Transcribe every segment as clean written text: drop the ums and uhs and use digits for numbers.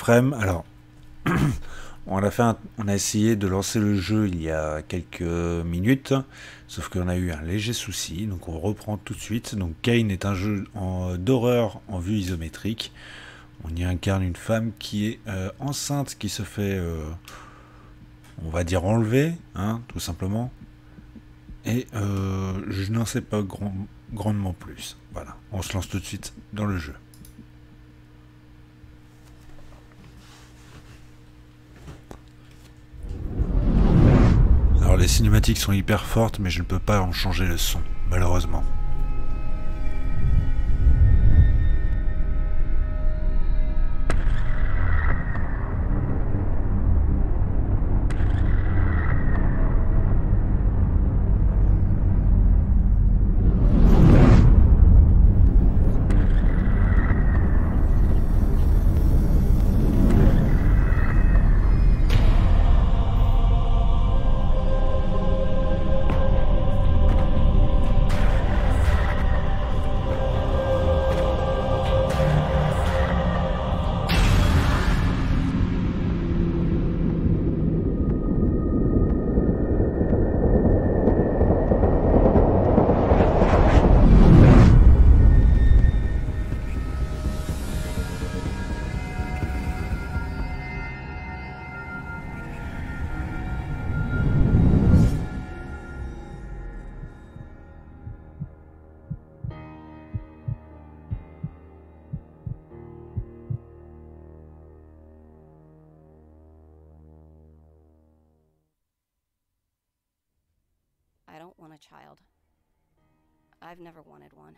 Frame, alors, on a essayé de lancer le jeu il y a quelques minutes, sauf qu'on a eu un léger souci, donc on reprend tout de suite. Donc Kane est un jeu d'horreur en vue isométrique. On y incarne une femme qui est enceinte, qui se fait, on va dire, enlever, hein, tout simplement. Et je n'en sais pas grandement plus. Voilà, on se lance tout de suite dans le jeu. Alors les cinématiques sont hyper fortes, mais je ne peux pas en changer le son, malheureusement. I don't want a child. I've never wanted one.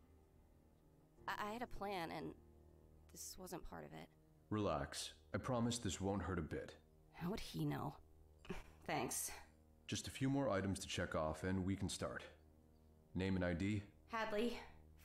I had a plan, and this wasn't part of it. Relax. I promise this won't hurt a bit. How would he know? Thanks. Just a few more items to check off, and we can start. Name and ID? Hadley,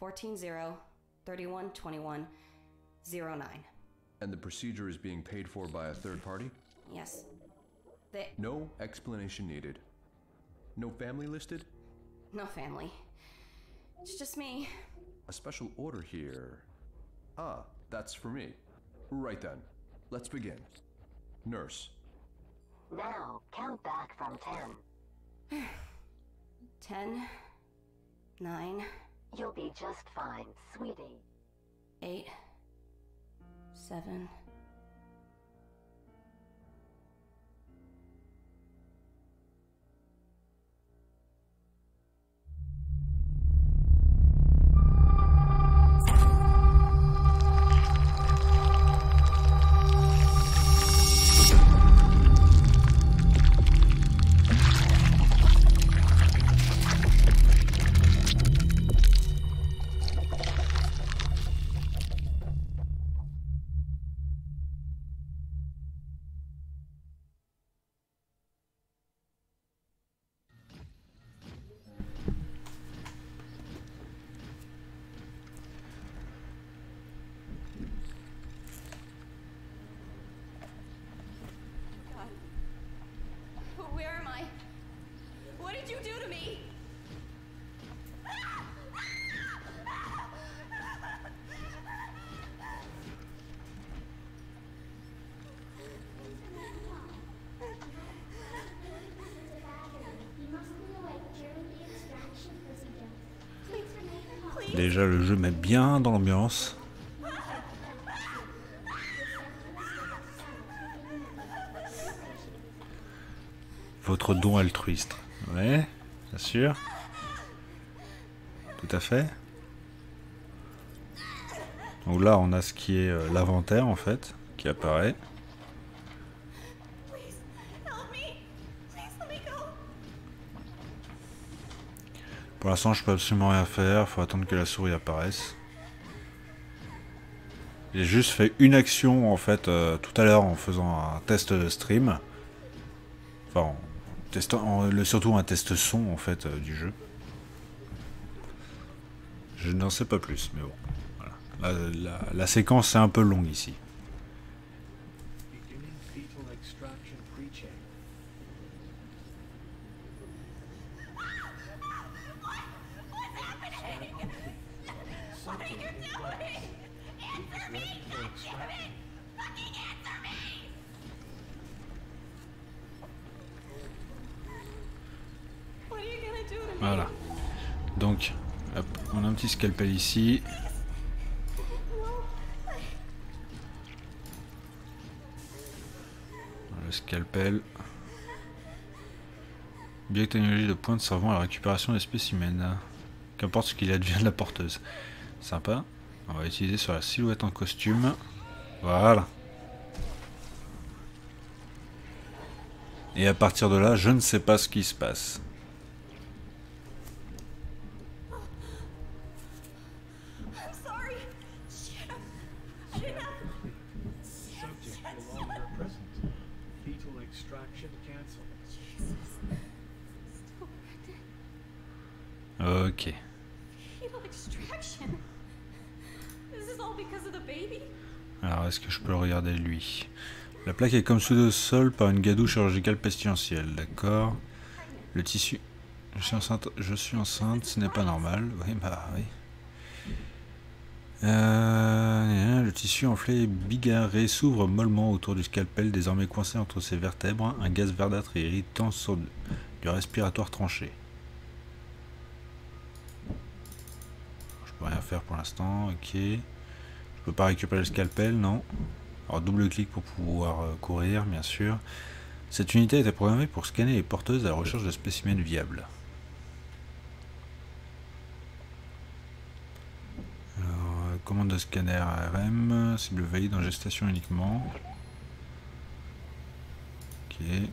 14-0-31-21-09. And the procedure is being paid for by a third party? Yes. No explanation needed. No family listed? No family. It's just me. A special order here. Ah, that's for me. Right then. Let's begin. Nurse. Now, count back from 10. 10, 9. You'll be just fine, sweetie. 8, 7. Where am I? What did you do to me? Déjà, le jeu met bien dans l'ambiance. Votre don altruiste. Ouais, bien sûr. Tout à fait. Donc là, on a ce qui est l'inventaire, en fait, qui apparaît. Pour l'instant, je peux absolument rien faire. Faut attendre que la souris apparaisse. J'ai juste fait une action, en fait, tout à l'heure, en faisant un test de stream. Enfin, surtout un test son, en fait, du jeu. Je n'en sais pas plus, mais bon. Voilà. La séquence est un peu longue ici. What are you doing? Answer me! Damn it! Fucking Voilà. Donc, hop, on a un petit scalpel ici. Le scalpel. Biotechnologie de pointe servant à la récupération des spécimens. Qu'importe ce qu'il advient de la porteuse. Sympa. On va utiliser sur la silhouette en costume. Voilà. Et à partir de là, je ne sais pas ce qui se passe. I'm sorry. Shit. Subject no longer present. Fetal extraction canceled. Ok. Fetal extraction. This is all because of the baby. Alors, est-ce que je peux le regarder lui? La plaque est comme soudée au sol par une gadoue chirurgicale pestilentielle, d'accord. Le tissu... Je suis enceinte, ce n'est pas normal. Oui, bah oui. Le tissu enflé et bigarré s'ouvre mollement autour du scalpel, désormais coincé entre ses vertèbres. Un gaz verdâtre et irritant sort du respiratoire tranché. Je peux rien faire pour l'instant, ok. Je peux pas récupérer le scalpel, non. Alors double-clic pour pouvoir courir, bien sûr. Cette unité a été programmée pour scanner les porteuses à la recherche de spécimens viables. Alors, commande de scanner ARM, cible valide en gestation uniquement. Ok.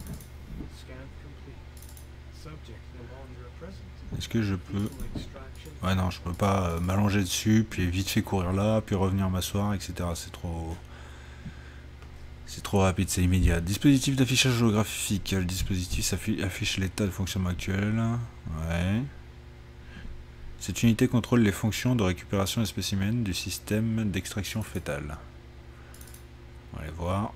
Est-ce que je peux... Ouais, non, je peux pas m'allonger dessus, puis vite fait courir là, puis revenir m'asseoir, etc. C'est trop... C'est trop rapide, c'est immédiat. Dispositif d'affichage géographique. Le dispositif affiche l'état de fonctionnement actuel. Ouais. Cette unité contrôle les fonctions de récupération des spécimens du système d'extraction fœtale. On va aller voir.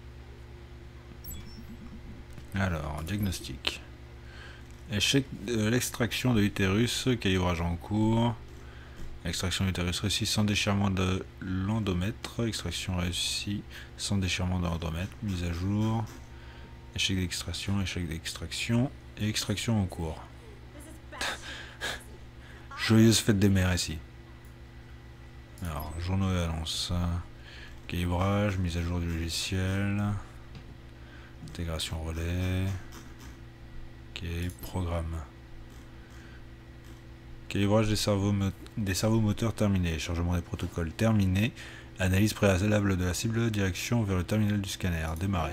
Alors, diagnostic. Échec de l'extraction de l'utérus, calibrage en cours. Extraction de l'utérus réussie sans déchirement de l'endomètre. Extraction réussie sans déchirement de l'endomètre. Mise à jour. Échec d'extraction et extraction en cours. Joyeuse fête des mères ici. Alors, journaux et annonces. Calibrage, mise à jour du logiciel. Intégration relais. Ok, programme. Calibrage des cerveaux moteurs terminé. Chargement des protocoles terminé. Analyse préalable de la cible. Direction vers le terminal du scanner. Démarrer.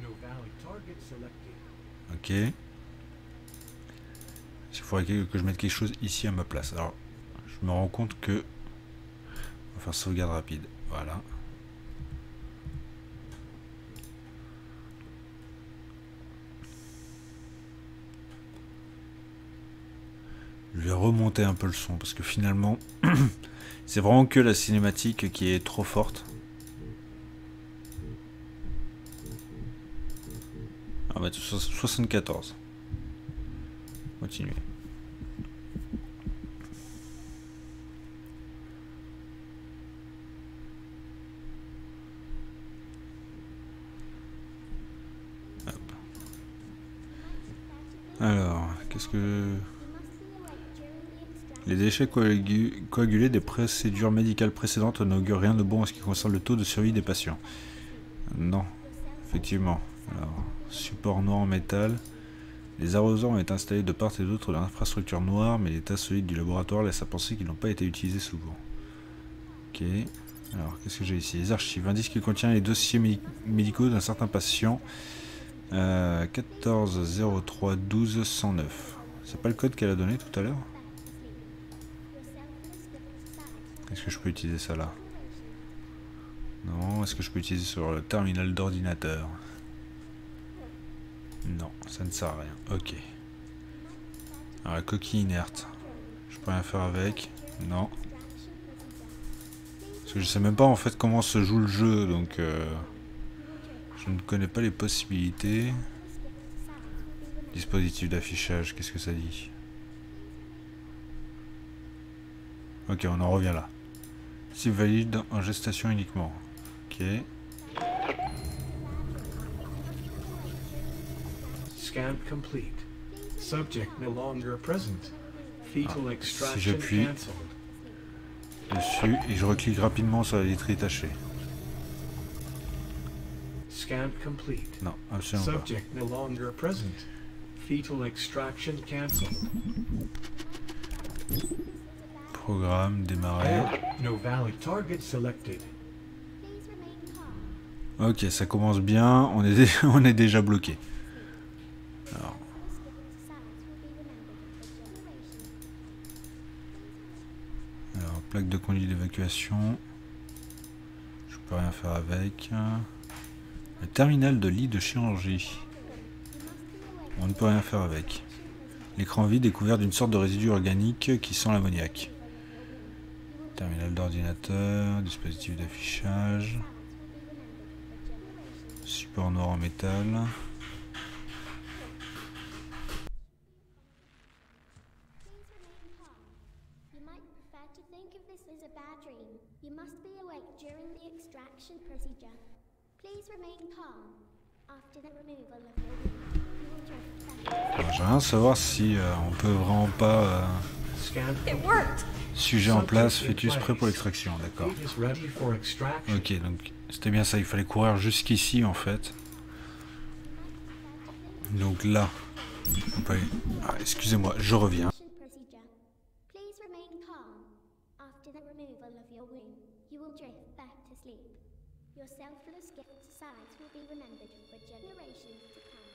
Ok. Il faudrait que je mette quelque chose ici à ma place. Alors, je me rends compte que... On va faire sauvegarde rapide. Voilà. Je vais remonter un peu le son parce que finalement, c'est vraiment que la cinématique qui est trop forte. On va mettre 74. Continuer. Hop. Alors, qu'est-ce que... Les déchets coagulés des procédures médicales précédentes n'augurent rien de bon en ce qui concerne le taux de survie des patients. Non, effectivement. Alors, support noir en métal. Les arroseurs ont été installés de part et d'autre de l'infrastructure noire, mais l'état solide du laboratoire laisse à penser qu'ils n'ont pas été utilisés souvent. Ok. Alors, qu'est-ce que j'ai ici? Les archives. Un disque qui contient les dossiers médicaux d'un certain patient. 14 03 12 109. C'est pas le code qu'elle a donné tout à l'heure? Est-ce que je peux utiliser ça là? Non. Est-ce que je peux utiliser sur le terminal d'ordinateur? Non, ça ne sert à rien. Ok. Alors la coquille inerte. Je peux rien faire avec? Non. Parce que je sais même pas en fait comment se joue le jeu, donc je ne connais pas les possibilités. Dispositif d'affichage, qu'est-ce que ça dit? Ok, on en revient là. Si valide en gestation uniquement. Ok. Scan complete. Subject no longer present. Fetal si extraction j'appuie cancelled. dessus et je reclique rapidement sur la literie tachée. Scan complete. Non, absolument pas. Subject no longer present. Fetal extraction cancelled. Programme, démarrer. Error. No valid target selected. Ok, ça commence bien, on est déjà bloqué. Alors, plaque de conduite d'évacuation. Je peux rien faire avec. Le terminal de lit de chirurgie. On ne peut rien faire avec. L'écran vide est couvert d'une sorte de résidu organique qui sent l'ammoniaque. Terminal d'ordinateur, dispositif d'affichage. Support noir en métal. You might prefer to think of this as a bad dream. You must be awake during the extraction procedure. Please remain calm. After the removal of your wound, you will drift back. Alors, j'aimerais bien savoir si on peut vraiment pas Scan It complete. worked! sujet en place, fœtus prêt pour l'extraction, d'accord. Fetus ready for extraction. Ok, donc c'était bien ça, il fallait courir jusqu'ici en fait. Donc là, on peut aller... Ah, excusez-moi, je reviens. Procedure. Please remain calm. After the removal of your wound, you will drift back to sleep. Your selfless gift size will be remembered for generations to come.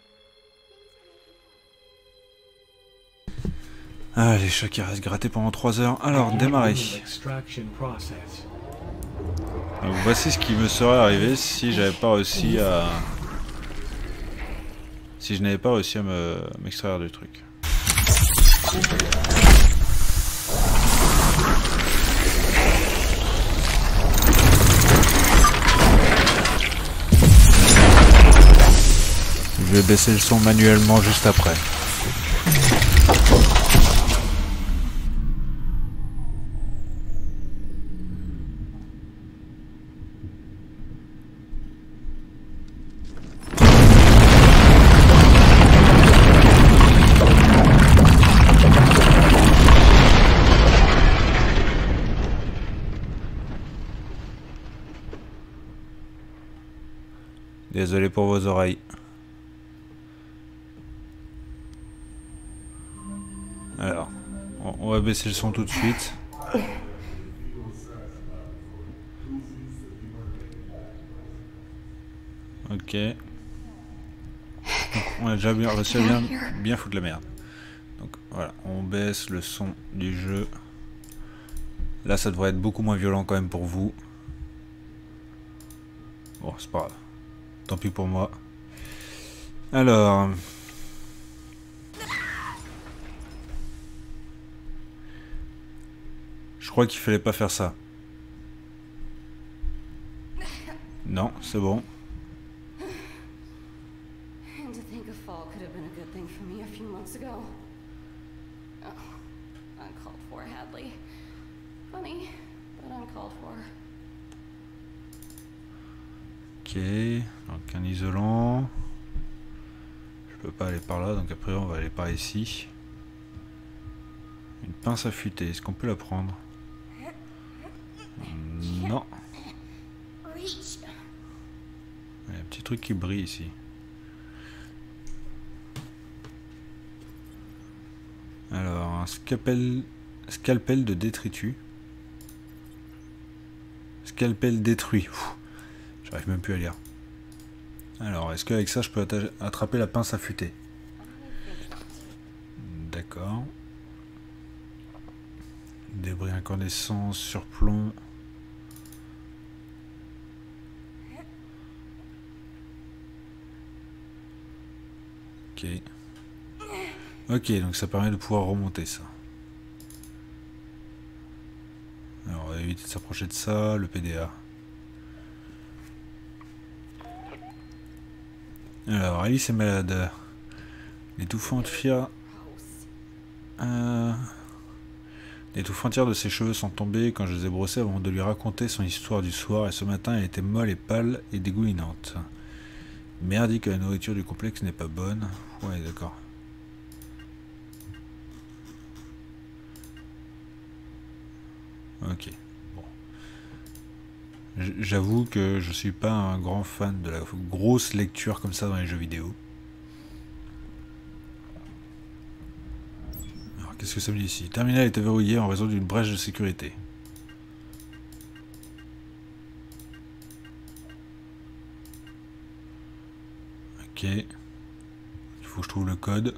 Please remain calm. Ah, les chats qui restent grattés pendant 3 heures. Alors, démarrer. Extraction process. Donc voici ce qui me serait arrivé si j'avais pas réussi à... Si je n'avais pas réussi à m'extraire du truc. Je vais baisser le son manuellement juste après. Désolé pour vos oreilles. Alors, on va baisser le son tout de suite. Ok. Donc, on a déjà bien réussi à bien foutre la merde. Donc voilà, on baisse le son du jeu. Là, ça devrait être beaucoup moins violent quand même pour vous. Bon, c'est pas grave. Tant pis pour moi. Alors... Je crois qu'il fallait pas faire ça. Non, c'est bon. And to think a fall could have been a good thing for me a few months ago. Oh, uncalled for, Hadley. Funny, but uncalled for. Ok, donc un isolant. Je peux pas aller par là, donc après on va aller par ici. Une pince affûtée, est-ce qu'on peut la prendre? Non. Il y a un petit truc qui brille ici. Alors, un scalpel de détritus. Scalpel détruit. J'arrive même plus à lire. Alors, est-ce qu'avec ça, je peux attraper la pince affûtée? D'accord. Débris incandescents, surplomb. Ok. Ok, donc ça permet de pouvoir remonter ça. Alors, on va éviter de s'approcher de ça, le PDA. Alors, Alice est malade. L'étouffante fière... L'étouffe entière de ses cheveux sont tombés quand je les ai brossés avant de lui raconter son histoire du soir, et ce matin elle était molle et pâle et dégoulinante. Merdique que la nourriture du complexe n'est pas bonne. Ouais, d'accord. J'avoue que je suis pas un grand fan de la grosse lecture comme ça dans les jeux vidéo. Alors qu'est-ce que ça me dit ici? Terminal était verrouillé en raison d'une brèche de sécurité. Ok. Il faut que je trouve le code.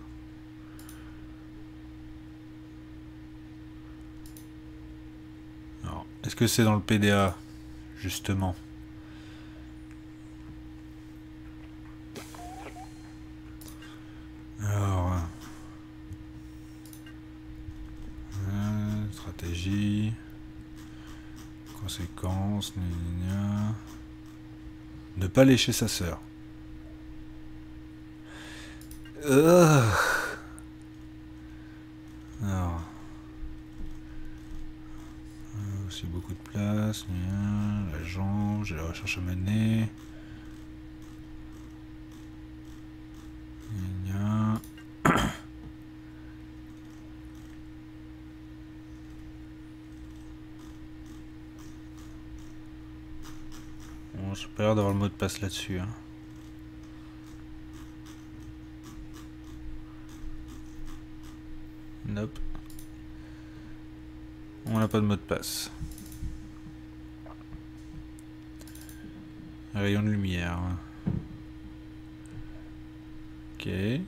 Alors, est-ce que c'est dans le PDA, justement? Alors, stratégie, conséquences, gna gna gna. Ne pas lécher sa sœur. Alors, aussi beaucoup de place, gna gna, la jambe, j'ai la recherche à mener. Gna gna. Bon, j'ai pas l'air d'avoir le mot de passe là-dessus. Hein. Nope. On n'a pas de mot de passe. Rayon de lumière. Ok.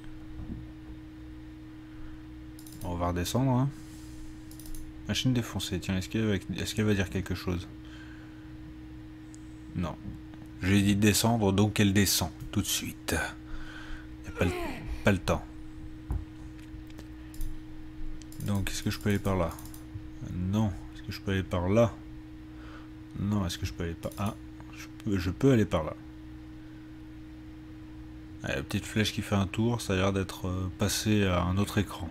On va redescendre. Hein. Machine défoncée. Tiens, est-ce qu'elle va dire quelque chose? Non. J'ai dit descendre, donc elle descend tout de suite. Y a pas le temps. Donc, est-ce que je peux aller par là? Non. Est-ce que je peux aller par là? Non. Est-ce que je peux aller par... Ah, je peux aller par là. Ah, la petite flèche qui fait un tour, ça a l'air d'être passé à un autre écran.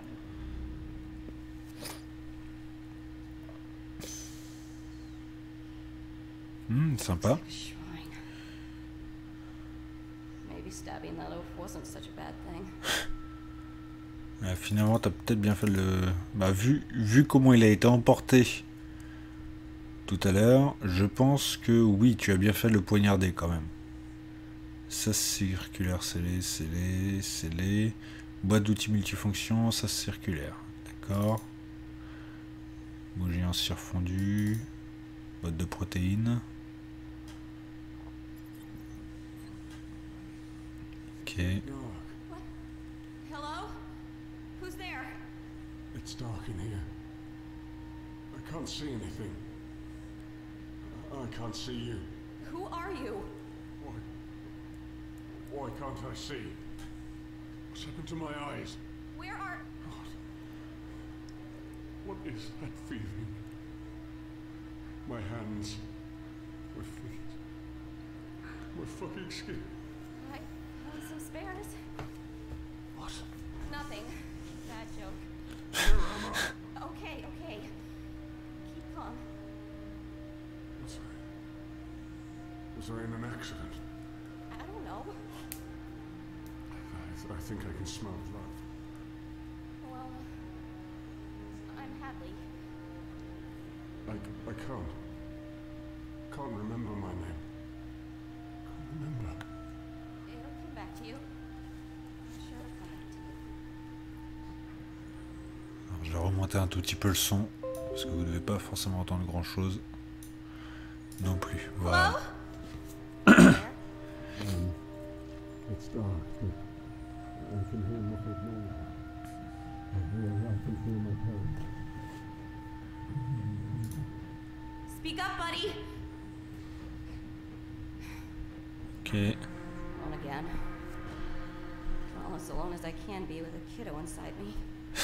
Sympa. Finalement, t'as peut-être bien fait le... Bah, vu comment il a été emporté tout à l'heure, je pense que oui, tu as bien fait de le poignarder quand même. Ça circulaire, scellé. Boîte d'outils multifonction, ça circulaire. D'accord. Bougie en cire fondue. Boîte de protéines. Ok. What? Hello? Who's there? It's dark in here. I can't see anything. I can't see you. Who are you? Why can't I see? What's happened to my eyes? Where are... God. What is that feeling? My hands, my feet, my fucking skin. I want some spares. What? Nothing. Bad joke. Where am I? Okay. Keep calm. Was I in an accident? I don't know. I think I can smell blood. Well, I'm Hadley. I can't remember my name. Can't remember. It'll come back to you. I'm sure it'll come back to you. Alors, je vais remonter un tout petit peu le son, parce que vous ne devez pas forcément entendre grand chose. Non plus. Voilà. It's dark, but I can hear muffled noise. I can feel my parents. Speak up, buddy. Ok. Alone again. Well, as alone as I can be with a kiddo inside me.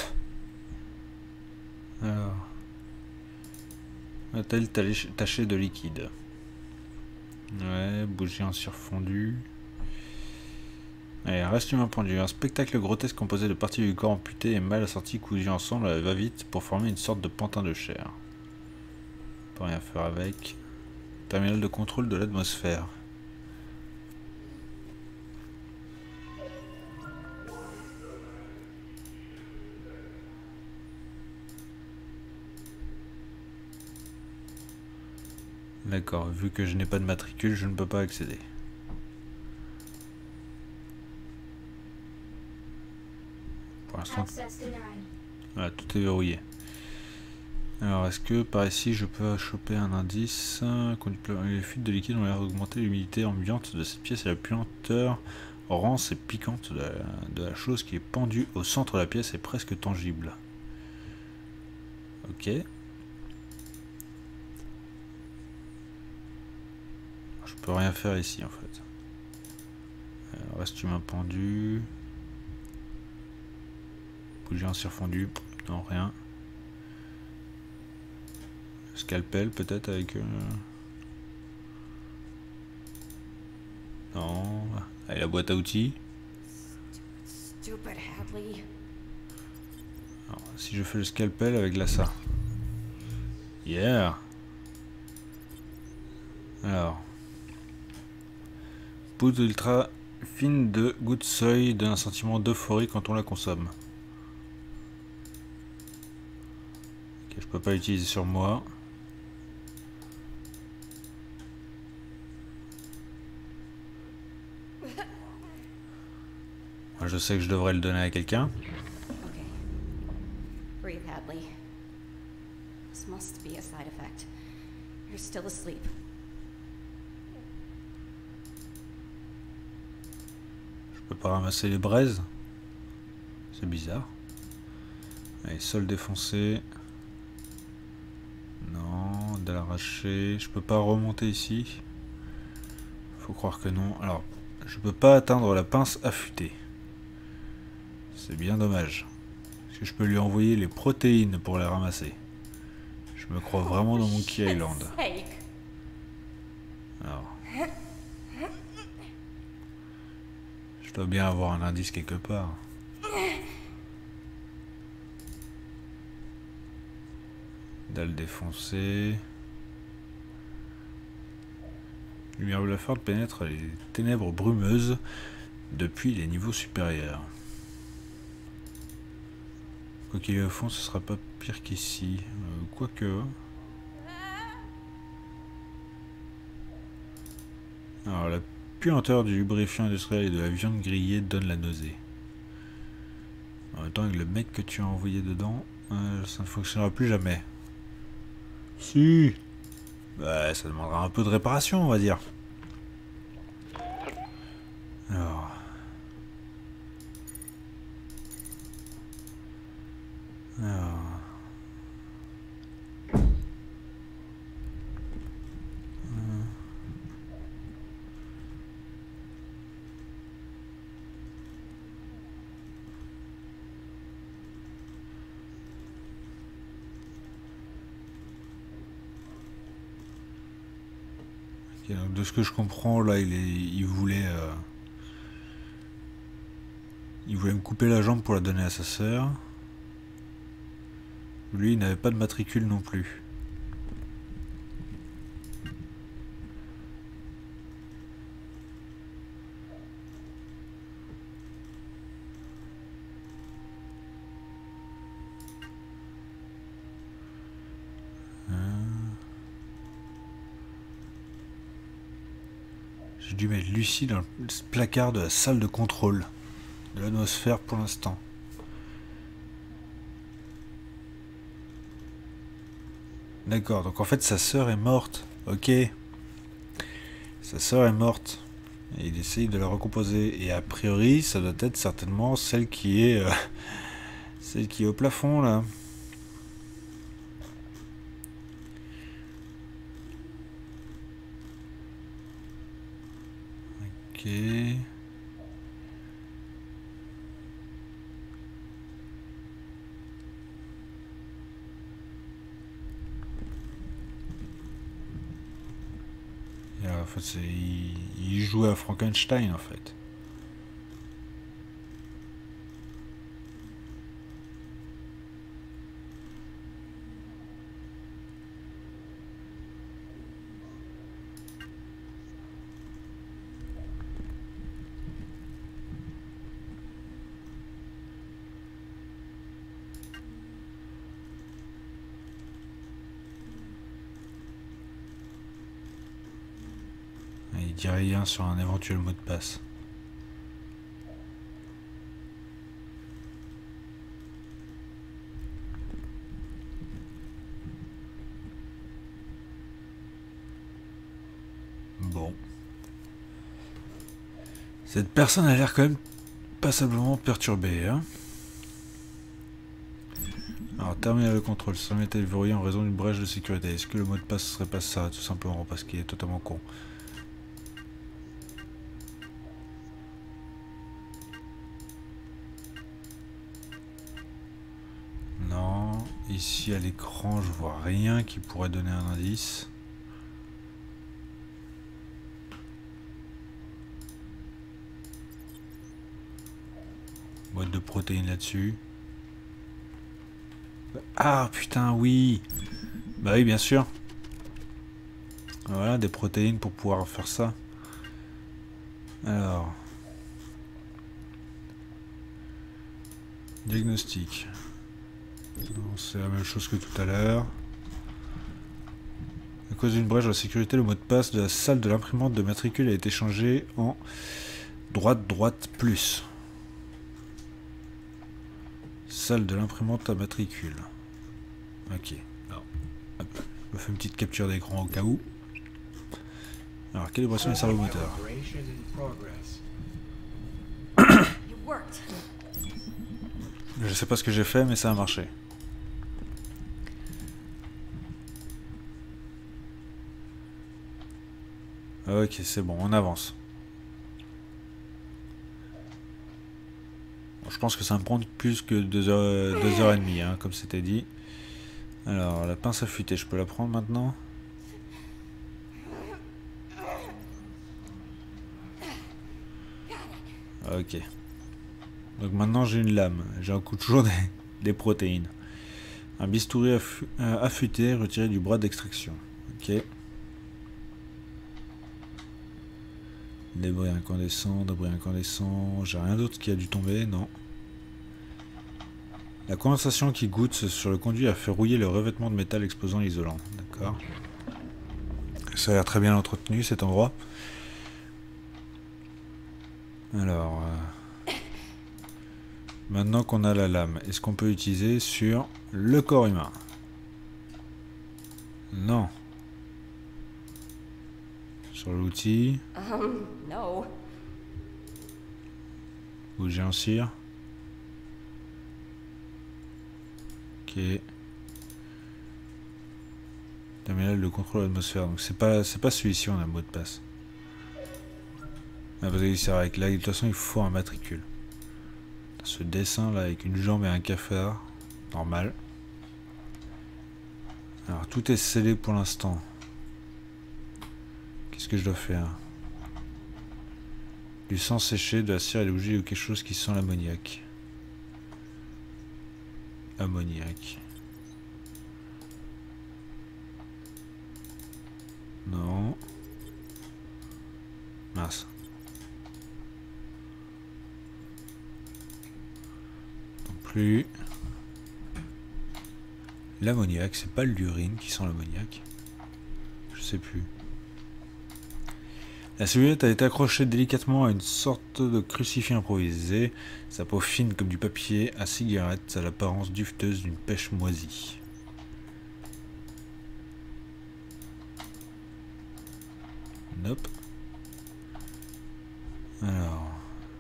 Alors. A-t-elle taché de liquide? Ouais, bougie en cire fondue. Allez, reste humain pendu. Un spectacle grotesque composé de parties du corps amputées et mal assorties cousues ensemble à va-vite pour former une sorte de pantin de chair. On peut rien faire avec. Terminal de contrôle de l'atmosphère. D'accord, vu que je n'ai pas de matricule, je ne peux pas accéder. Pour l'instant, voilà, tout est verrouillé. Alors, est-ce que par ici je peux choper un indice? Les fuites de liquide ont l'air d'augmenter l'humidité ambiante de cette pièce et la puanteur rance et piquante de la chose qui est pendue au centre de la pièce est presque tangible. Ok. Je peux rien faire ici en fait. Reste humain pendu. Bougie en cire fondue. Non, rien. Scalpel peut-être avec... Non. Allez, la boîte à outils. Stupid Hadley. Alors, si je fais le scalpel avec l'assa. Yeah. Alors. Poudre ultra fine de goutte seuil donne un sentiment d'euphorie quand on la consomme. Ok, je peux pas l'utiliser sur moi. Je sais que je devrais le donner à quelqu'un. Okay. Breathe, Hadley. This must be a side effect. You're still asleep. Je peux pas ramasser les braises. C'est bizarre. Allez, sol défoncé. Non, dalle arrachée. Je peux pas remonter ici. Faut croire que non. Alors, je peux pas atteindre la pince affûtée. C'est bien dommage. Est-ce que je peux lui envoyer les protéines pour les ramasser? Je me crois vraiment dans Monkey Island. Alors. Je dois bien avoir un indice quelque part. Dalle défoncée. Lumière blafarde pénètre les ténèbres brumeuses depuis les niveaux supérieurs. Quoi qu'il y ait au fond, ce sera pas pire qu'ici. Quoique. Alors, la puanteur du lubrifiant industriel et de la viande grillée donne la nausée. En même temps, avec le mec que tu as envoyé dedans, ça ne fonctionnera plus jamais. Si. Bah, ça demandera un peu de réparation, on va dire. Alors. Ok, donc de ce que je comprends, là, il voulait me couper la jambe pour la donner à sa sœur. Lui, il n'avait pas de matricule non plus. J'ai dû mettre Lucie dans le placard de la salle de contrôle de l'atmosphère pour l'instant. D'accord, donc en fait sa sœur est morte. Ok. Sa sœur est morte. Et il essaye de la recomposer. Et a priori, ça doit être certainement celle qui est au plafond là. Ok. En fait, il jouait à Frankenstein en fait. dit rien sur un éventuel mot de passe. Bon. Cette personne a l'air quand même passablement perturbée, hein. Alors, terminer le contrôle. Ça m'était verrouillé en raison d'une brèche de sécurité. Est-ce que le mot de passe serait pas ça, tout simplement, parce qu'il est totalement con? Non. Ici, à l'écran, je vois rien qui pourrait donner un indice. Boîte de protéines là-dessus. Ah putain, oui. Bah oui, bien sûr. Voilà, des protéines pour pouvoir faire ça. Alors. Diagnostic. C'est la même chose que tout à l'heure. À cause d'une brèche de la sécurité, le mot de passe de la salle de l'imprimante de matricule a été changé en droite plus. Salle de l'imprimante à matricule. Ok. Alors, hop. Je me fais une petite capture d'écran au cas où. Alors, calibration des servomoteurs. Je sais pas ce que j'ai fait, mais ça a marché. Ok, c'est bon, on avance. Bon, je pense que ça va me prendre plus que 2h30, hein, comme c'était dit. Alors, la pince affûtée, je peux la prendre maintenant? Ok. Donc maintenant j'ai une lame. J'ai un coup toujours des protéines. Un bistouri affûté retiré du bras d'extraction. Ok. Débris incandescents, débris incandescents. J'ai rien d'autre qui a dû tomber, non. La condensation qui goutte sur le conduit a fait rouiller le revêtement de métal exposant l'isolant. D'accord. Ça a l'air très bien entretenu cet endroit. Alors... maintenant qu'on a la lame, est-ce qu'on peut l'utiliser sur le corps humain? Non. Sur l'outil. No. Bouger en cire. Ok. Terminal de contrôle de l'atmosphère. Donc c'est pas celui-ci, on a un mot de passe. Ah, parce qu'il sert avec là, de toute façon il faut un matricule. Ce dessin là avec une jambe et un cafard, normal. Alors tout est scellé pour l'instant. Qu'est-ce que je dois faire? Du sang séché, de la cire et des bougies ou quelque chose qui sent l'ammoniac. Ammoniac. Non. Mince. Plus. L'ammoniac, c'est pas l'urine qui sent l'ammoniac. Je sais plus. La serviette a été accrochée délicatement à une sorte de crucifix improvisé. Sa peau fine comme du papier à cigarette a l'apparence dufteuse d'une pêche moisie. Nope. Alors.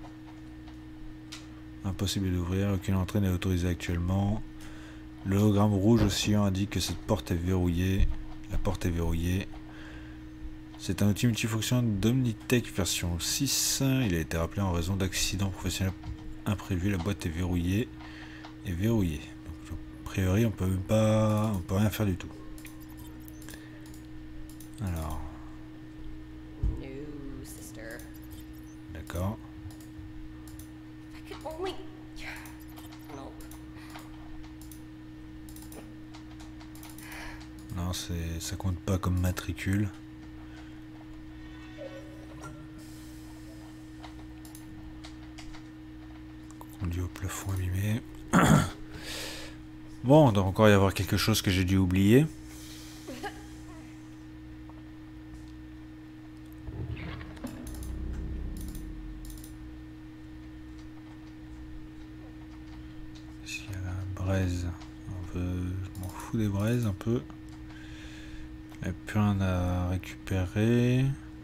Impossible d'ouvrir, aucune entrée n'est autorisée actuellement. Le hologramme rouge oscillant indique que cette porte est verrouillée. La porte est verrouillée. C'est un outil multifonction d'Omnitech version 6. Il a été rappelé en raison d'accidents professionnels imprévus. La boîte est verrouillée. Et verrouillée. Donc, a priori, on peut même pas. On peut rien faire du tout. Alors. No, sister. D'accord. I could only. Nope. Non, ça compte pas comme matricule. Conduit au plafond abîmé. Bon, il doit encore y avoir quelque chose que j'ai dû oublier. braises. Je m'en fous des braises un peu. Il n'y a plus rien à récupérer.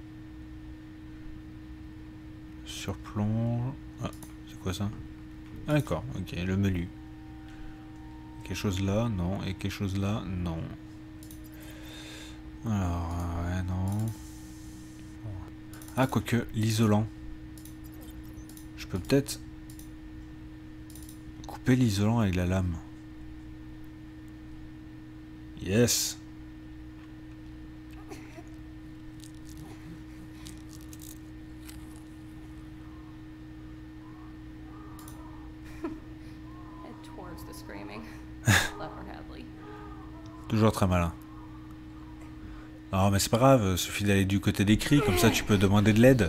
Surplomb. Ah, c'est quoi ça? Ah, d'accord, ok, le menu. Quelque chose là, non. Et quelque chose là, non. Alors, ouais, non. Ah, quoique, l'isolant. Je peux peut-être couper l'isolant avec la lame. Yes. Toujours très malin. Non mais c'est pas grave, suffit d'aller du côté des cris, comme ça tu peux demander de l'aide.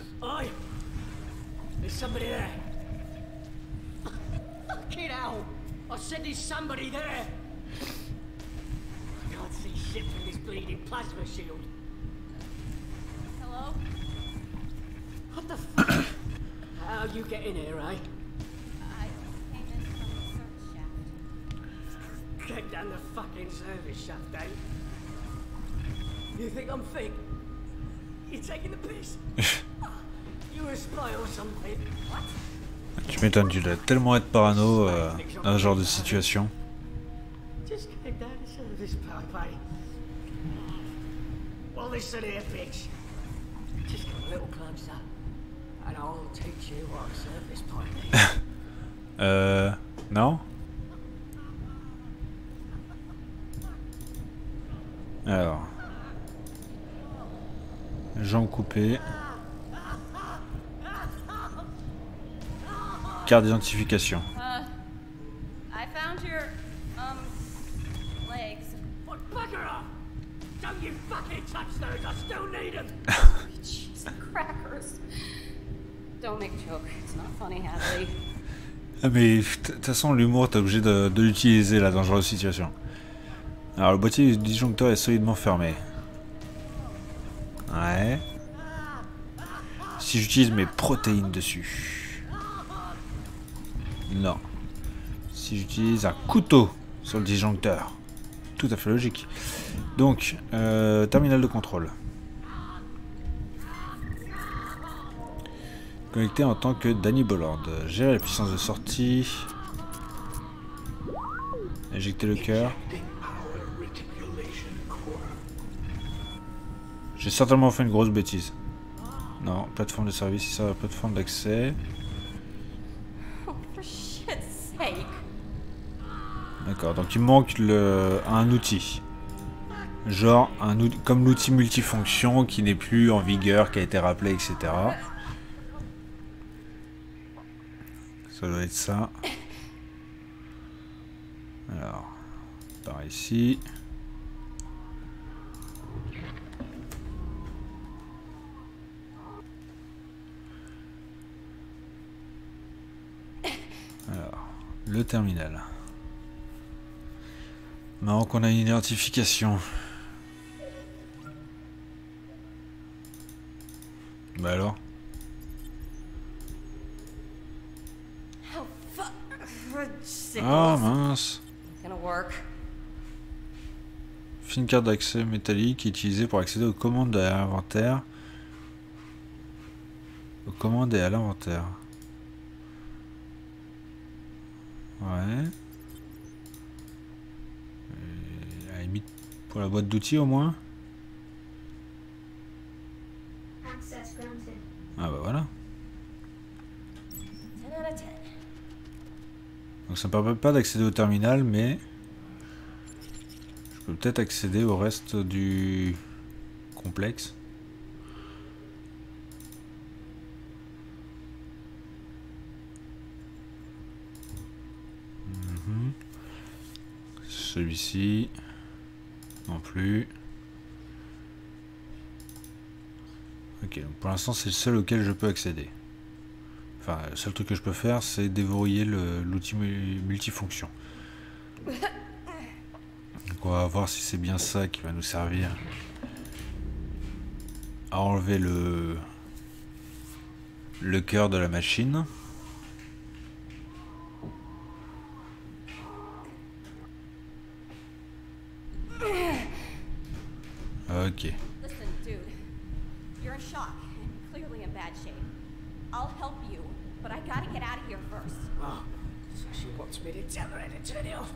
Get down the fucking service shaft, eh? You think I'm fake? You're taking the piss? You a spy or something? What? Tu m'étonnes, tu dois tellement être parano dans ce genre de situation. Just get down the service pipe, eh? Well, listen here, bitch. Just come a little closer, and I'll teach you what a service pipe is. Non? Alors, jambes coupées, carte d'identification. I found your legs. What bugger off! Don't you fucking touch those! I still need them. Cheese crackers. Don't make a joke. It's not funny, Hadley. Ah mais de toute façon l'humour t'es obligé de l'utiliser là dans ce genre de situation. Alors le boîtier du disjoncteur est solidement fermé. Ouais. Si j'utilise mes protéines dessus. Non. Si j'utilise un couteau sur le disjoncteur. Tout à fait logique. Donc, terminal de contrôle. Connecté en tant que Danny Bollard. Gérer la puissance de sortie. Éjecter le cœur. J'ai certainement fait une grosse bêtise. Non, plateforme de service, ça va, plateforme d'accès. Oh, for shit's sake. D'accord, donc il me manque un outil. Genre, comme l'outil multifonction qui n'est plus en vigueur, qui a été rappelé, etc. Ça doit être ça. Alors, par ici. Alors, le terminal. Maintenant qu'on a une identification. Bah alors? Ah mince. Fine carte d'accès métallique utilisée pour accéder aux commandes à l'inventaire. Aux commandes et à l'inventaire. Ouais. Et à la limite pour la boîte d'outils au moins. Ah bah voilà. Donc ça ne permet pas d'accéder au terminal, mais je peux peut-être accéder au reste du complexe. Celui-ci non plus. Ok, donc pour l'instant c'est le seul auquel je peux accéder. Enfin, le seul truc que je peux faire, c'est déverrouiller l'outil multifonction. Donc on va voir si c'est bien ça qui va nous servir à enlever le cœur de la machine. Ok. Listen, dude. You're in shock and clearly in bad shape. I'll help you, but I gotta get out of here first. Oh, so she wants me to tell her how to turn it off.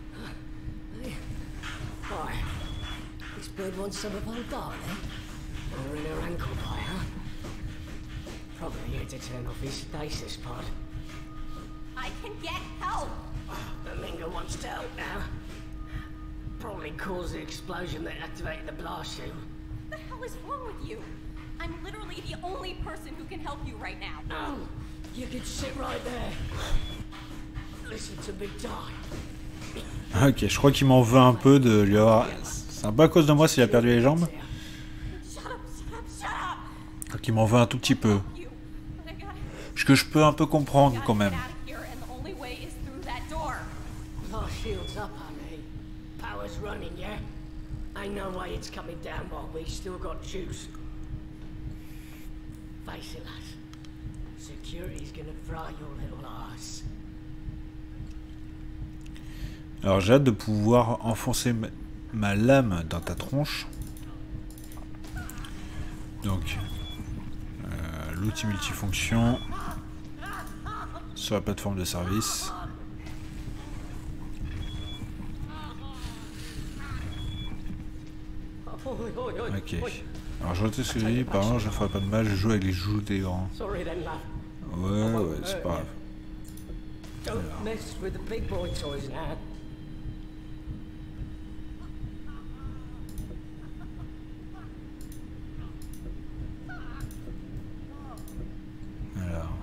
Why? This bird wants some of old darling. Or in her ankle pie, huh? Probably here to turn off his stasis pod. I can get help! The Minga wants to help now. Probably caused the explosion that activated the blast chute. What the hell is wrong with you? I'm literally the only person who can help you right now. No! You can sit right there. Listen to me die. Ok, je crois qu'il m'en veut un peu de lui avoir... C'est un peu à cause de moi s'il a perdu les jambes. Donc il m'en veut un tout petit peu. Ce que je peux un peu comprendre quand même. Oh, shields up, honey. Power's running, yeah? Ain't no way it's coming down while we still got juice. Face it, lass. Security's gonna fry your little ass. Alors j'ai hâte de pouvoir enfoncer ma lame dans ta tronche. Donc, l'outil multifonction sur la plateforme de service. Ok. Alors je reteste ce que j'ai dit, par exemple je ne ferai pas de mal, je joue avec les joues des grands. Ouais, c'est pas grave. Don't mess with the big boy toys now. Alors.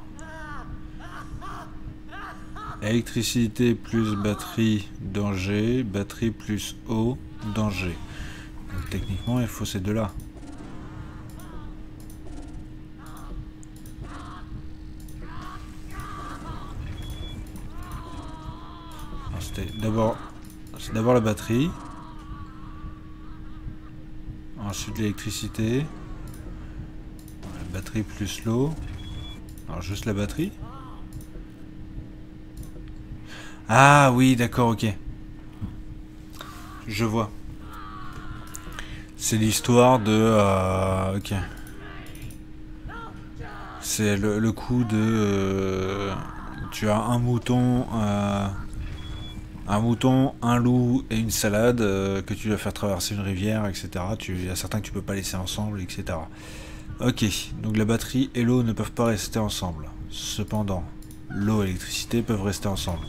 Électricité plus batterie, danger. Batterie plus eau, danger. Donc techniquement il faut ces deux-là. C'est d'abord la batterie, ensuite l'électricité, la batterie plus l'eau, alors juste la batterie. Ah oui, d'accord, ok, je vois. C'est l'histoire de ok, c'est le coup de tu as un mouton, un loup et une salade que tu dois faire traverser une rivière, etc. Il y a certains que tu peux pas laisser ensemble, etc. Ok, donc la batterie et l'eau ne peuvent pas rester ensemble. Cependant, l'eau et l'électricité peuvent rester ensemble.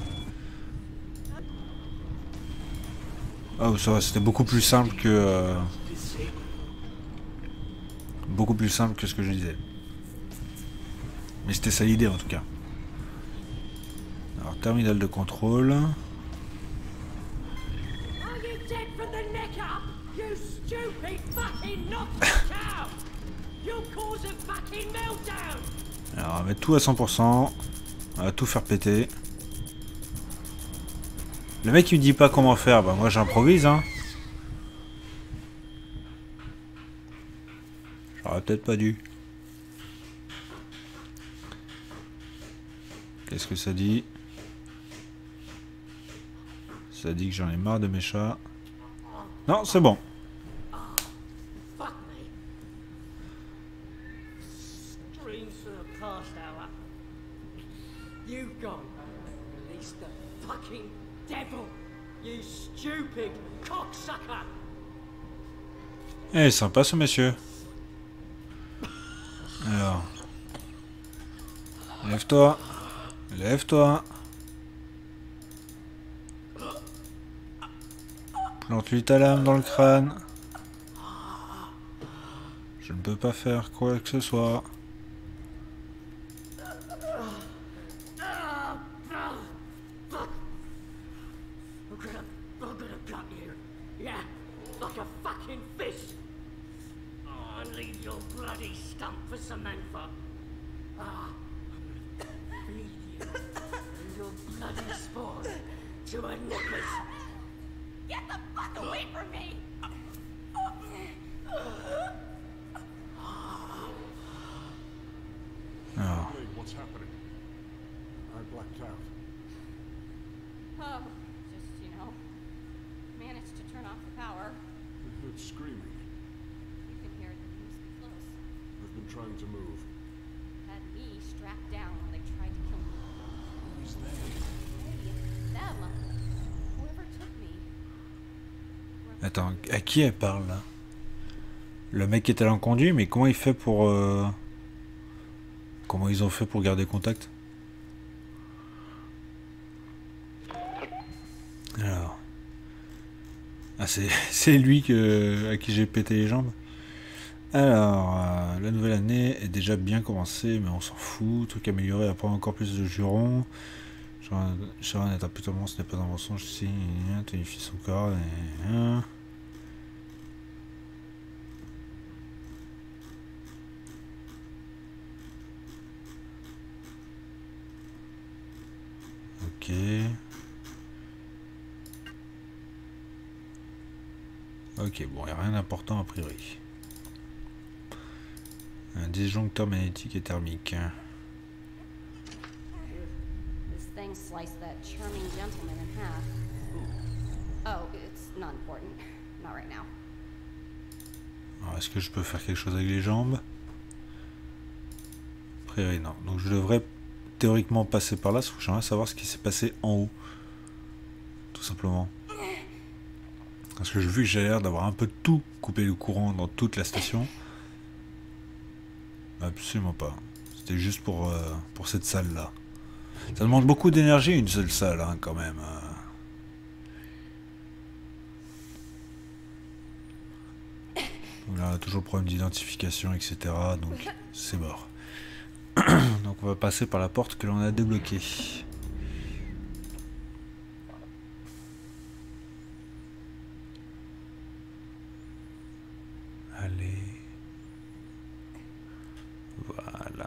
Oh, ça va, c'était beaucoup plus simple que... beaucoup plus simple que ce que je disais. Mais c'était ça l'idée en tout cas. Alors, terminal de contrôle. Alors on va mettre tout à 100%. On va tout faire péter. Le mec il me dit pas comment faire, bah moi j'improvise hein. J'aurais peut-être pas dû. Qu'est-ce que ça dit? Ça dit que j'en ai marre de mes chats. Non, c'est bon. Eh, sympa ce monsieur. Alors. Lève-toi. Lève-toi. Plante-lui ta lame dans le crâne. Je ne peux pas faire quoi que ce soit. wasn't trying to move. Had me strapped down when they tried to kill me. Who's they? Hey, it's them. Whoever took me. Attends, à qui elle parle là? Le mec qui était là en conduit, mais comment il fait pour... Comment ils ont fait pour garder contact? Alors... Ah, c'est lui à qui j'ai pété les jambes. Alors, la nouvelle année est déjà bien commencée, mais on s'en fout. Truc amélioré, apprendre encore plus de jurons. Sharon est un putain de monstre, ce n'est pas un mensonge ici. Tonifie son corps. Ok. Ok, bon, il n'y a rien d'important a priori. Un disjoncteur magnétique et thermique. This thing sliced that charming gentleman in half. Oh, it's not important. Not right now. Alors, est-ce que je peux faire quelque chose avec les jambes? A priori, non. Donc je devrais théoriquement passer par là, sauf que j'aimerais savoir ce qui s'est passé en haut. Tout simplement. Parce que j'ai vu que j'ai l'air d'avoir un peu tout coupé le courant dans toute la station. Absolument pas. C'était juste pour cette salle-là. Ça demande beaucoup d'énergie, une seule salle, hein, quand même. Donc là, toujours problème d'identification, etc. Donc, c'est mort. Donc, on va passer par la porte que l'on a débloquée. Allez. Voilà.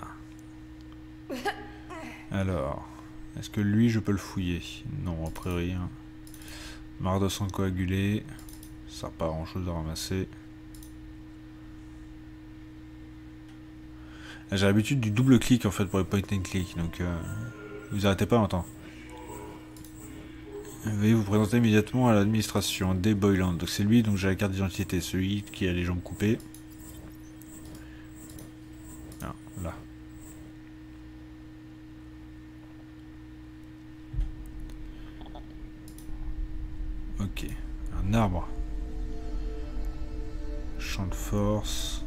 Alors, est-ce que lui, je peux le fouiller? Non, a priori. Hein. Marre de sang coagulé. Ça n'a pas grand-chose à ramasser. J'ai l'habitude du double clic en fait pour les point and click, donc vous arrêtez pas longtemps. Veuillez vous présenter immédiatement à l'administration des Boyland. Donc c'est lui, donc j'ai la carte d'identité, celui qui a les jambes coupées. Ah, là. Ok, un arbre. Champ de force.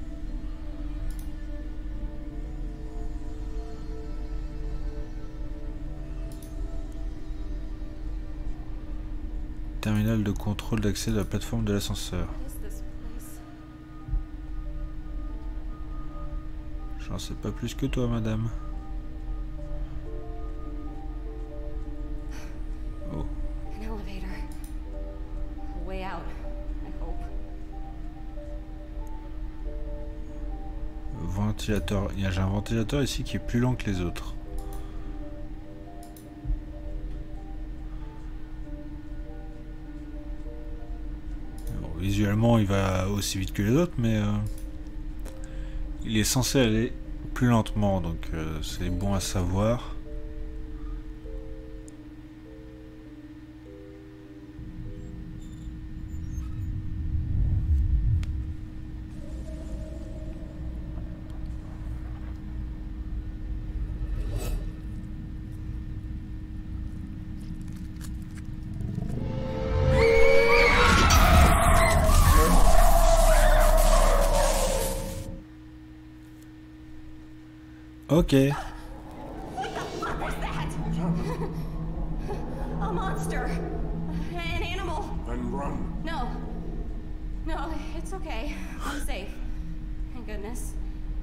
Terminal de contrôle d'accès de la plateforme de l'ascenseur. J'en sais pas plus que toi, madame. Oh. An elevator. A way out, I hope. Ventilateur. J'ai un ventilateur ici qui est plus lent que les autres. Visuellement, il va aussi vite que les autres, mais il est censé aller plus lentement, donc c'est bon à savoir. Ok. What the fuck was that? A monster. An animal. Then run. No. No, it's okay. I'm safe. Thank goodness.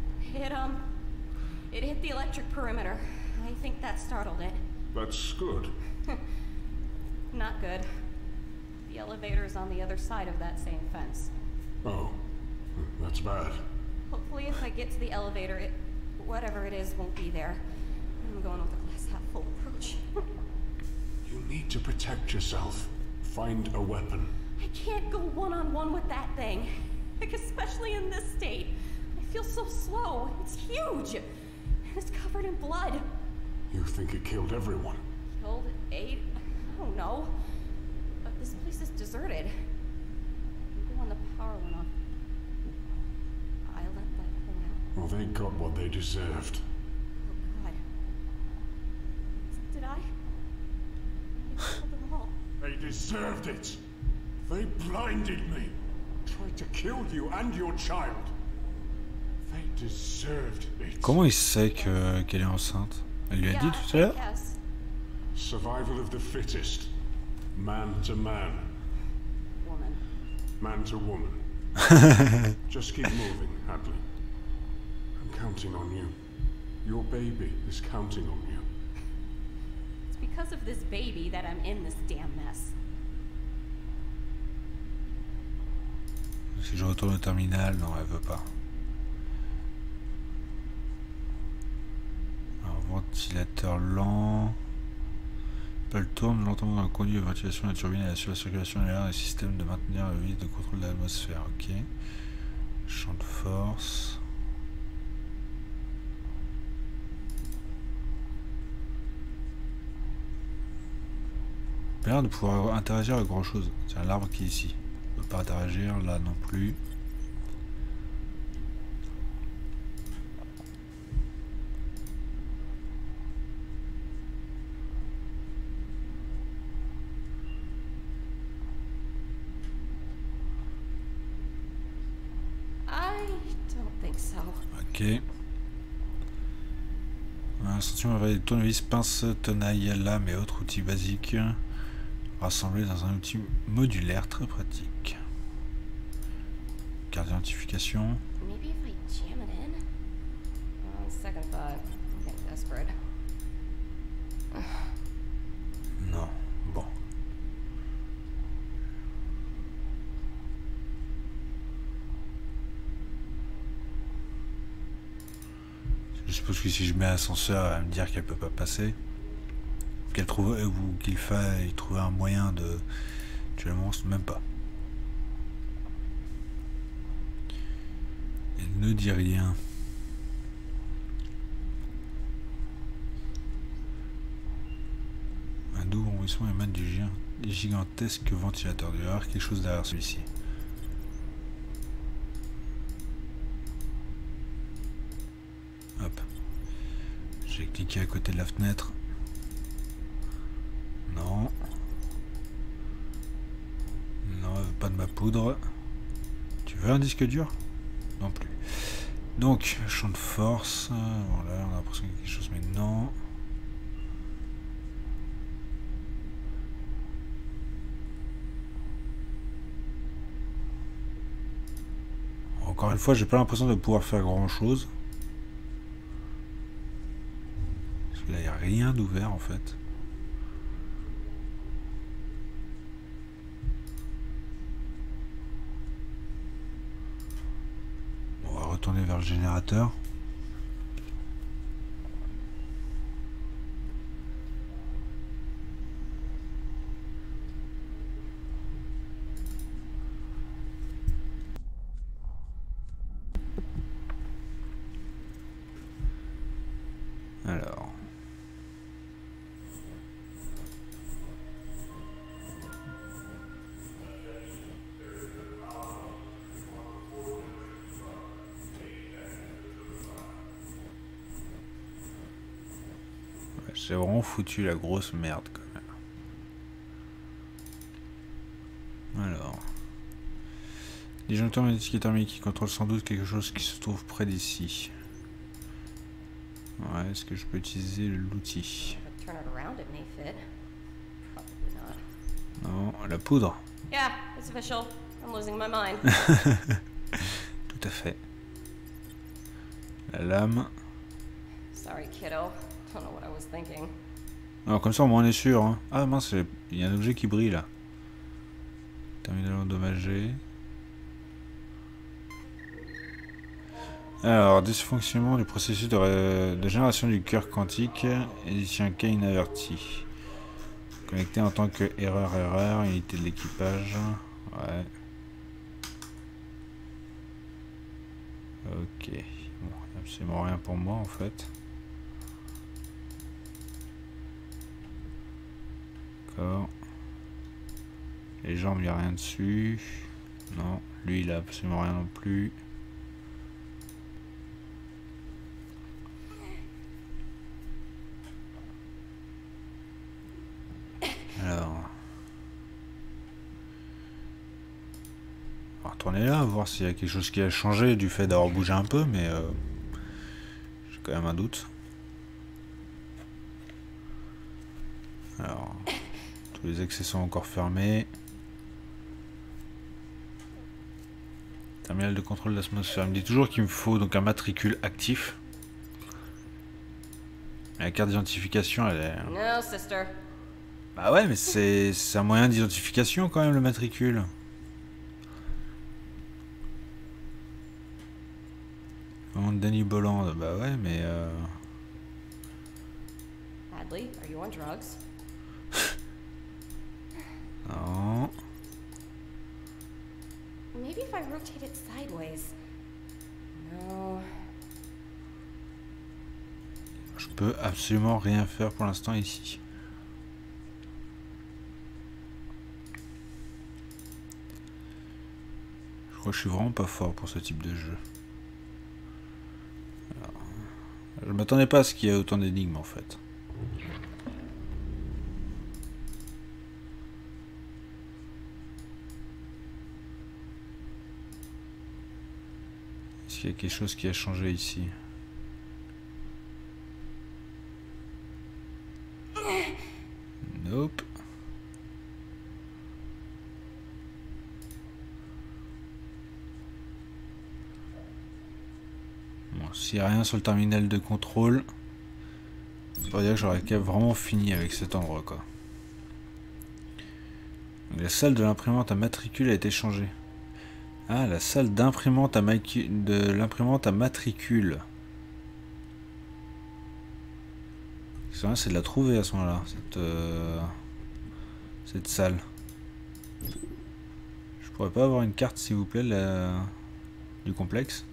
It hit the electric perimeter. I think that startled it. That's good. Not good. The elevator's on the other side of that same fence. Oh, that's bad. Hopefully if I get to the elevator, whatever it is won't be there. I'm going with a glass half full approach. You need to protect yourself. Find a weapon. I can't go one-on-one with that thing. Like, especially in this state. I feel so slow. It's huge. It's covered in blood. You think it killed everyone? Killed 8? I don't know. But this place is deserted. Even when the power went off, I let that thing out. Well, they got what they deserved. Oh God. Did I? I killed them all. They deserved it. They blinded me. Tried to kill you and your child. They deserved it. Comment il sait qu'elle est enceinte? Elle lui a dit tout à l'heure? Yes. Survival of the fittest. Man to man. Woman. Man to woman. Just keep moving, Hadley. I'm counting on you. Your baby is counting on you. It's because of this baby that I'm in this damn mess. Si je retourne au terminal, non, elle veut pas. Alors, ventilateur lent. Elle tourne lentement dans le conduit de ventilation de la turbine et assure la circulation de l'air et le système de maintenir le vide de contrôle de l'atmosphère. Ok. Champ de force. Il a l'air de pouvoir interagir avec grand chose. Tiens, l'arbre qui est ici. On ne peut pas interagir, là non plus. Ok. Un sentiment avec tournevis, pince, tenaille, lame et autres outils basiques rassemblés dans un outil modulaire très pratique. Carte d'identification. Maybe if I jam it in? On second thought, I'm getting desperate. Non, bon. Je suppose que si je mets ascenseur, elle va me dire qu'elle peut pas passer. Qu'elle trouve ou qu'il faille trouver un moyen de tuer le monstre, même pas. Elle ne dit rien. Un doux ronrissement émane du gigantesque ventilateur. Il doit y avoir quelque chose derrière celui-ci. Hop. J'ai cliqué à côté de la fenêtre. Non. Non, elle veut pas de ma poudre. Tu veux un disque dur? Non plus. Donc, champ de force. Voilà, on a l'impression qu'il y a quelque chose, mais non. Encore une fois, j'ai pas l'impression de pouvoir faire grand chose. Parce que là, il n'y a rien d'ouvert en fait. On va retourner vers le générateur. Alors. Ouais, j'ai vraiment foutu la grosse merde quand même. Alors. Disjoncteur magnétique et thermique qui contrôle sans doute quelque chose qui se trouve près d'ici. Ouais, est-ce que je peux utiliser l'outil? Non, la poudre. Yeah, it's official. I'm losing my mind. Tout à fait. La lame. Sorry, kiddo. Don't know what I was thinking. Alors comme ça au moins on est sûr. Hein. Ah mince, il y a un objet qui brille là. Terminal endommagé. Alors, dysfonctionnement du processus de génération du cœur quantique, édition Kane averti. Connecté en tant que erreur, unité de l'équipage. Ouais. Ok. Bon, absolument rien pour moi en fait. D'accord. Les jambes, il n'y a rien dessus. Non, lui il a absolument rien non plus. retourner là, voir s'il y a quelque chose qui a changé du fait d'avoir bougé un peu, mais j'ai quand même un doute. Alors, tous les accès sont encore fermés. Terminal de contrôle d'atmosphère. Il me dit toujours qu'il me faut donc un matricule actif. La carte d'identification, elle est... No, sister. Bah ouais, mais c'est un moyen d'identification quand même, le matricule. Danny Bolland, bah ouais, mais... Hadley, are you on drugs? Non. Maybe if I rotate it sideways. No. Je peux absolument rien faire pour l'instant ici. Je crois que je suis vraiment pas fort pour ce type de jeu. Alors, je m'attendais pas à ce qu'il y ait autant d'énigmes en fait. Est-ce qu'il y a quelque chose qui a changé ici? Nope. Bon, s'il n'y a rien sur le terminal de contrôle, ça veut dire que j'aurais vraiment fini avec cet endroit quoi. Donc, la salle de l'imprimante à matricule a été changée. Ah, la salle d'imprimante à l'imprimante à matricule. C'est de la trouver à ce moment-là, cette salle. Je pourrais pas avoir une carte s'il vous plaît du complexe?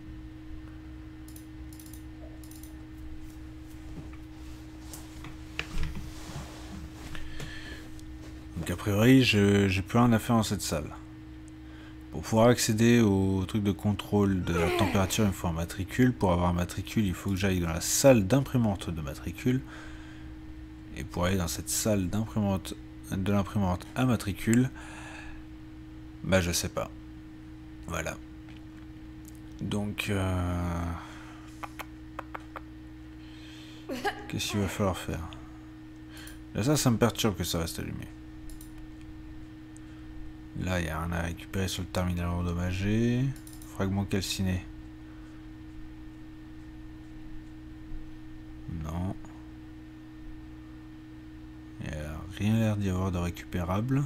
Donc a priori j'ai plus rien à faire dans cette salle. Pour pouvoir accéder au truc de contrôle de la température, il me faut un matricule. Pour avoir un matricule, il faut que j'aille dans la salle d'imprimante de matricule. Et pour aller dans cette salle d'imprimante de l'imprimante à matricule, bah je sais pas. Voilà. Donc qu'est-ce qu'il va falloir faire? Là ça me perturbe que ça reste allumé. Là il y a rien à récupérer sur le terminal endommagé. Fragment calciné. Non. Il n'y a rien l'air d'y avoir de récupérable.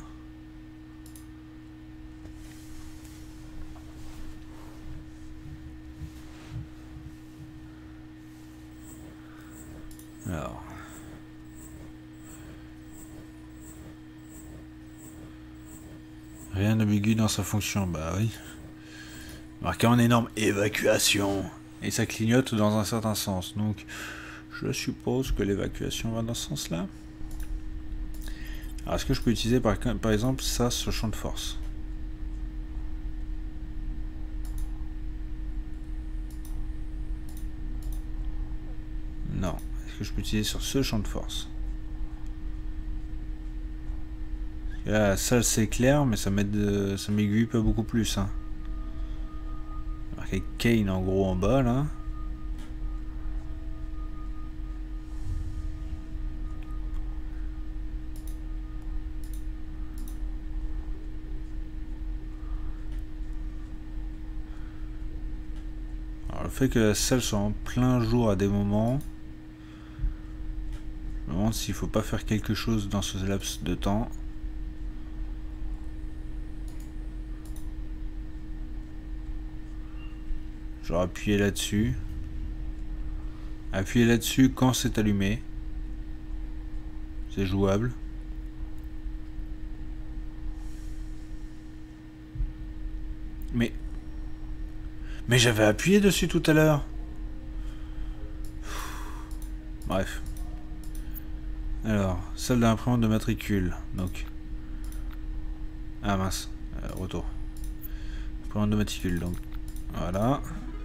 Alors. Rien d'ambigu dans sa fonction, bah oui. Marqué en énorme évacuation. Et ça clignote dans un certain sens. Donc, je suppose que l'évacuation va dans ce sens-là. Alors, est-ce que je peux utiliser par exemple ça sur champ de force? Non. Est-ce que je peux utiliser sur ce champ de force? Là, la salle c'est clair, mais ça m'aiguille pas beaucoup plus. Hein. Marqué Kane en gros en bas là. Alors, le fait que la salle soit en plein jour à des moments, je me demande s'il faut pas faire quelque chose dans ce laps de temps. Genre appuyer là-dessus. Appuyer là-dessus quand c'est allumé. C'est jouable. Mais j'avais appuyé dessus tout à l'heure. Bref. Alors, salle d'imprimante de matricule. Donc. Ah mince. Retour. Imprimante de matricule. Donc. Voilà.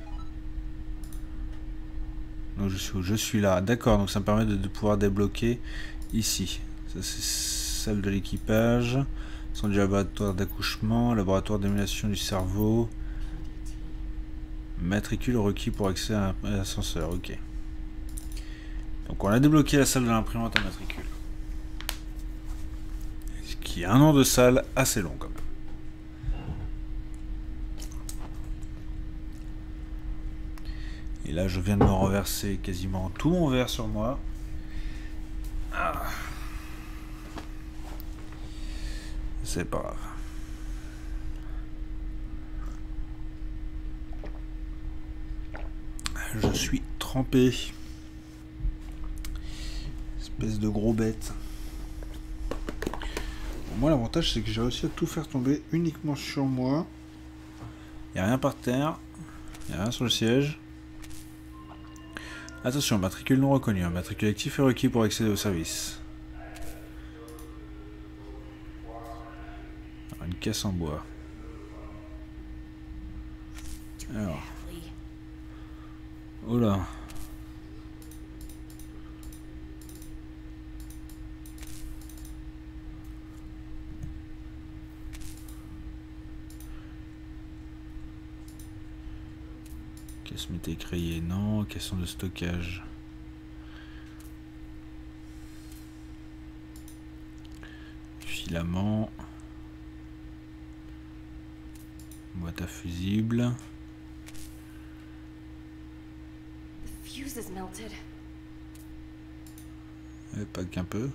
Donc je suis où? Je suis là. D'accord, donc ça me permet de pouvoir débloquer ici. Ça c'est celle de l'équipage. Centre du laboratoire d'accouchement, laboratoire d'émulation du cerveau. Matricule requis pour accès à l'ascenseur, ok. Donc on a débloqué la salle de l'imprimante à matricule. Ce qui est un an de salle assez long quand même. Et là je viens de me renverser quasiment tout mon verre sur moi. Ah. C'est pas grave. Je suis trempé. Espèce de gros bête. Bon, moi l'avantage c'est que j'ai réussi à tout faire tomber uniquement sur moi. Il n'y a rien par terre. Il n'y a rien sur le siège. Attention, matricule non reconnue. Un matricule actif est requis pour accéder au service. Alors, une caisse en bois. Alors. Oh là. Caisse métécrier, non. Caisson de stockage. Filament. Boîte à fusibles. Fuse is melted. Pas qu'un peu.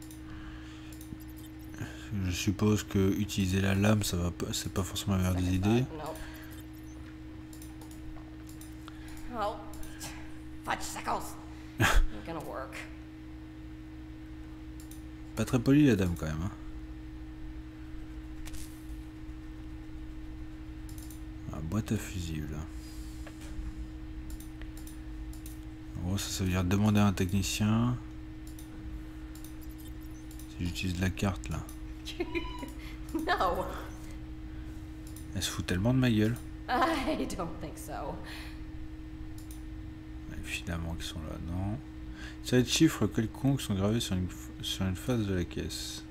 Je suppose que utiliser la lame, ça va pas, c'est pas forcément la meilleure des idées. Oh, fudge sickles. Ain't gonna work. Pas très poli la dame quand même. Hein. Ah, boîte à fusibles. En gros, ça veut dire demander à un technicien. Si j'utilise la carte là. No, Elle se fout tellement de ma gueule. I don't think so. Les filaments qui sont là, non. Série de chiffres quelconques sont gravés sur une face de la caisse.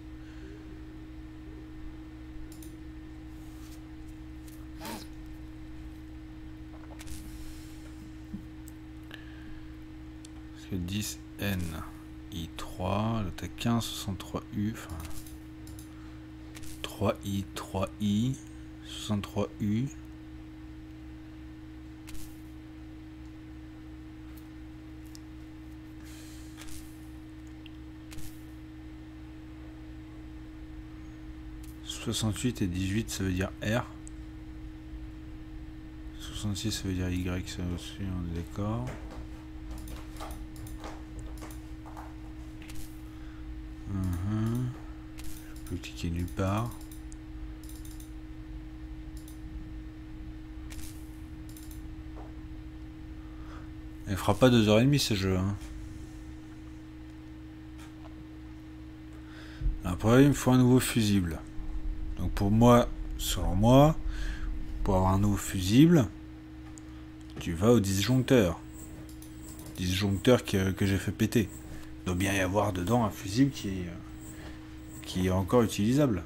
Parce que 10N I3, là t'as 1563U, enfin 3I, 3I, 63U. « 68 et 18 ça veut dire R. 66 ça veut dire Y, ça aussi on est d'accord. Je peux cliquer nulle part. Elle fera pas 2h30 ce jeu. Hein. Après il me faut un nouveau fusible. Donc pour moi, selon moi, pour avoir un nouveau fusible, tu vas au disjoncteur. Disjoncteur que j'ai fait péter. Il doit bien y avoir dedans un fusible qui est encore utilisable.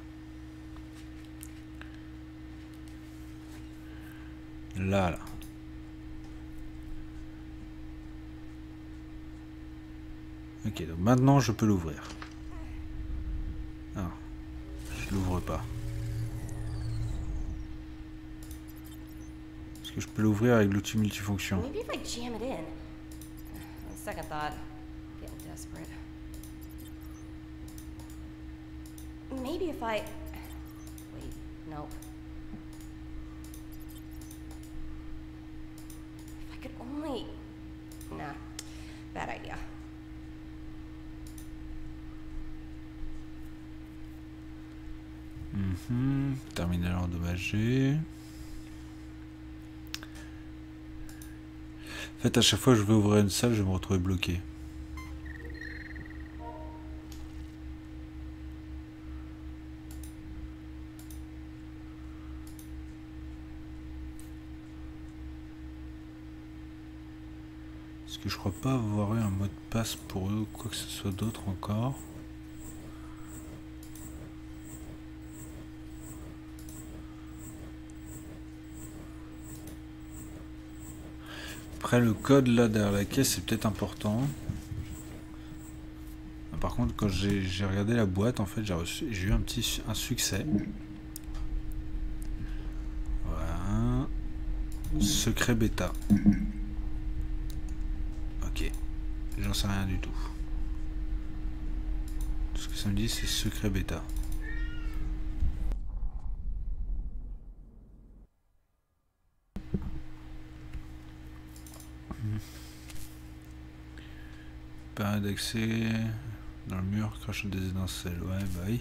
Là. Ok, donc maintenant je peux l'ouvrir. Ah, je l'ouvre pas. Est-ce que je peux l'ouvrir avec l'outil multifonction? Maybe if I jam it in. On second thought, getting desperate. Maybe if I... Wait, nope. If I could only... Nah, bad idea. Terminal endommagé. En fait, à chaque fois que je vais ouvrir une salle, je vais me retrouver bloqué. Parce que je crois pas avoir eu un mot de passe pour eux ou quoi que ce soit d'autre encore. Après le code là derrière la caisse c'est peut-être important. Par contre quand j'ai regardé la boîte en fait j'ai eu un succès. Voilà. Secret bêta. Ok. J'en sais rien du tout. Tout ce que ça me dit c'est secret bêta. Pas d'accès dans le mur, crache des étincelles. Ouais, bah oui.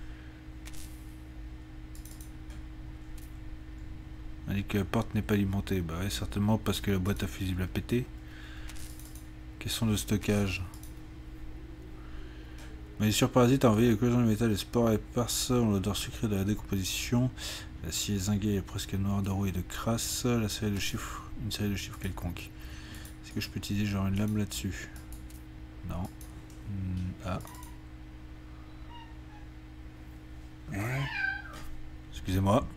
On dit que la porte n'est pas alimentée. Bah ouais, certainement parce que la boîte à fusible a pété. Question de stockage. Moisissure parasite a envahi les collisions de métal, les spores éparses ont l'odeur sucrée de la décomposition. L'acier zingué est presque noir de rouille et de crasse. La série de chiffres, une série de chiffres quelconque. Est-ce que je peux utiliser genre une lame là-dessus? Non. Ah. Ouais. Excusez-moi.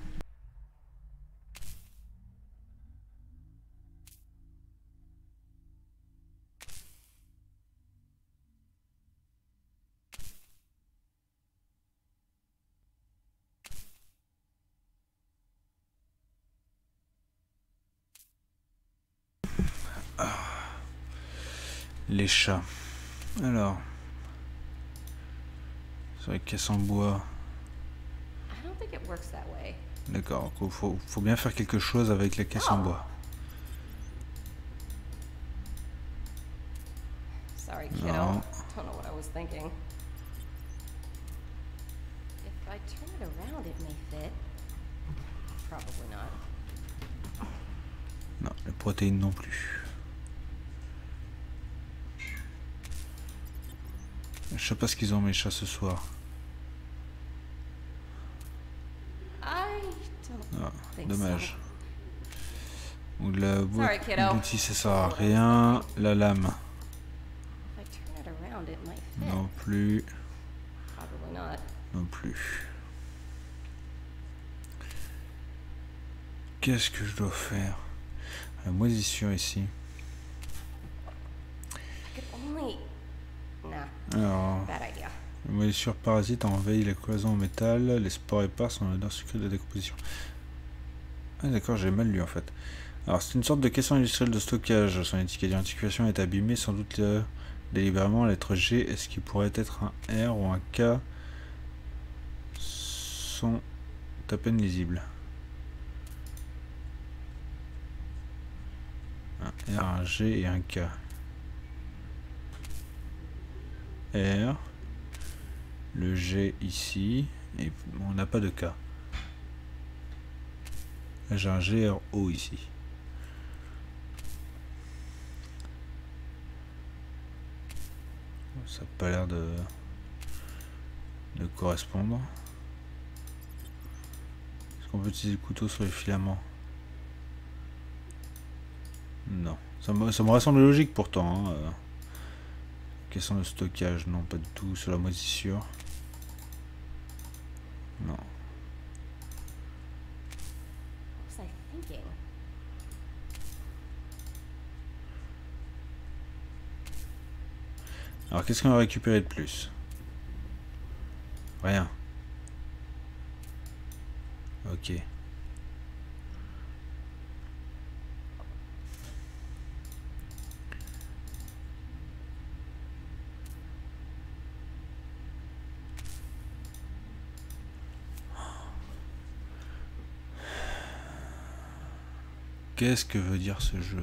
Les chats. Alors. C'est vrai que caisse en bois. D'accord, faut bien faire quelque chose avec la caisse en bois. Sorry, kiddo. Non. Don't know what I was thinking. If I turn it around, it may fit. Probably not. Non, les protéines non plus. Je sais pas ce qu'ils ont mes chats ce soir. Ah, dommage. Ou de la l'outil ça sert à rien. La lame. Non plus. Non plus. Qu'est-ce que je dois faire? La moisissure ici. Alors, la moisissure parasite envahit la cloison en métal, les spores éparses ont l'odeur sucrée de la décomposition. Ah d'accord, j'ai mal lu en fait. Alors c'est une sorte de caisson industriel de stockage, son étiquette d'identification est abîmée, sans doute délibérément la lettre G, est-ce qu'il pourrait être un R ou un K sont à peine lisibles. Un R, un G et un K. R, le G ici, et on n'a pas de K. Là j'ai un GRO ici. Ça n'a pas l'air de correspondre. Est-ce qu'on peut utiliser le couteau sur les filaments? Non. Ça me ressemble logique pourtant. Hein. Question de stockage, non pas du tout. Sur la moisissure. Non. Alors qu'est-ce qu'on va récupérer de plus? Rien. Ok. Qu'est-ce que veut dire ce jeu?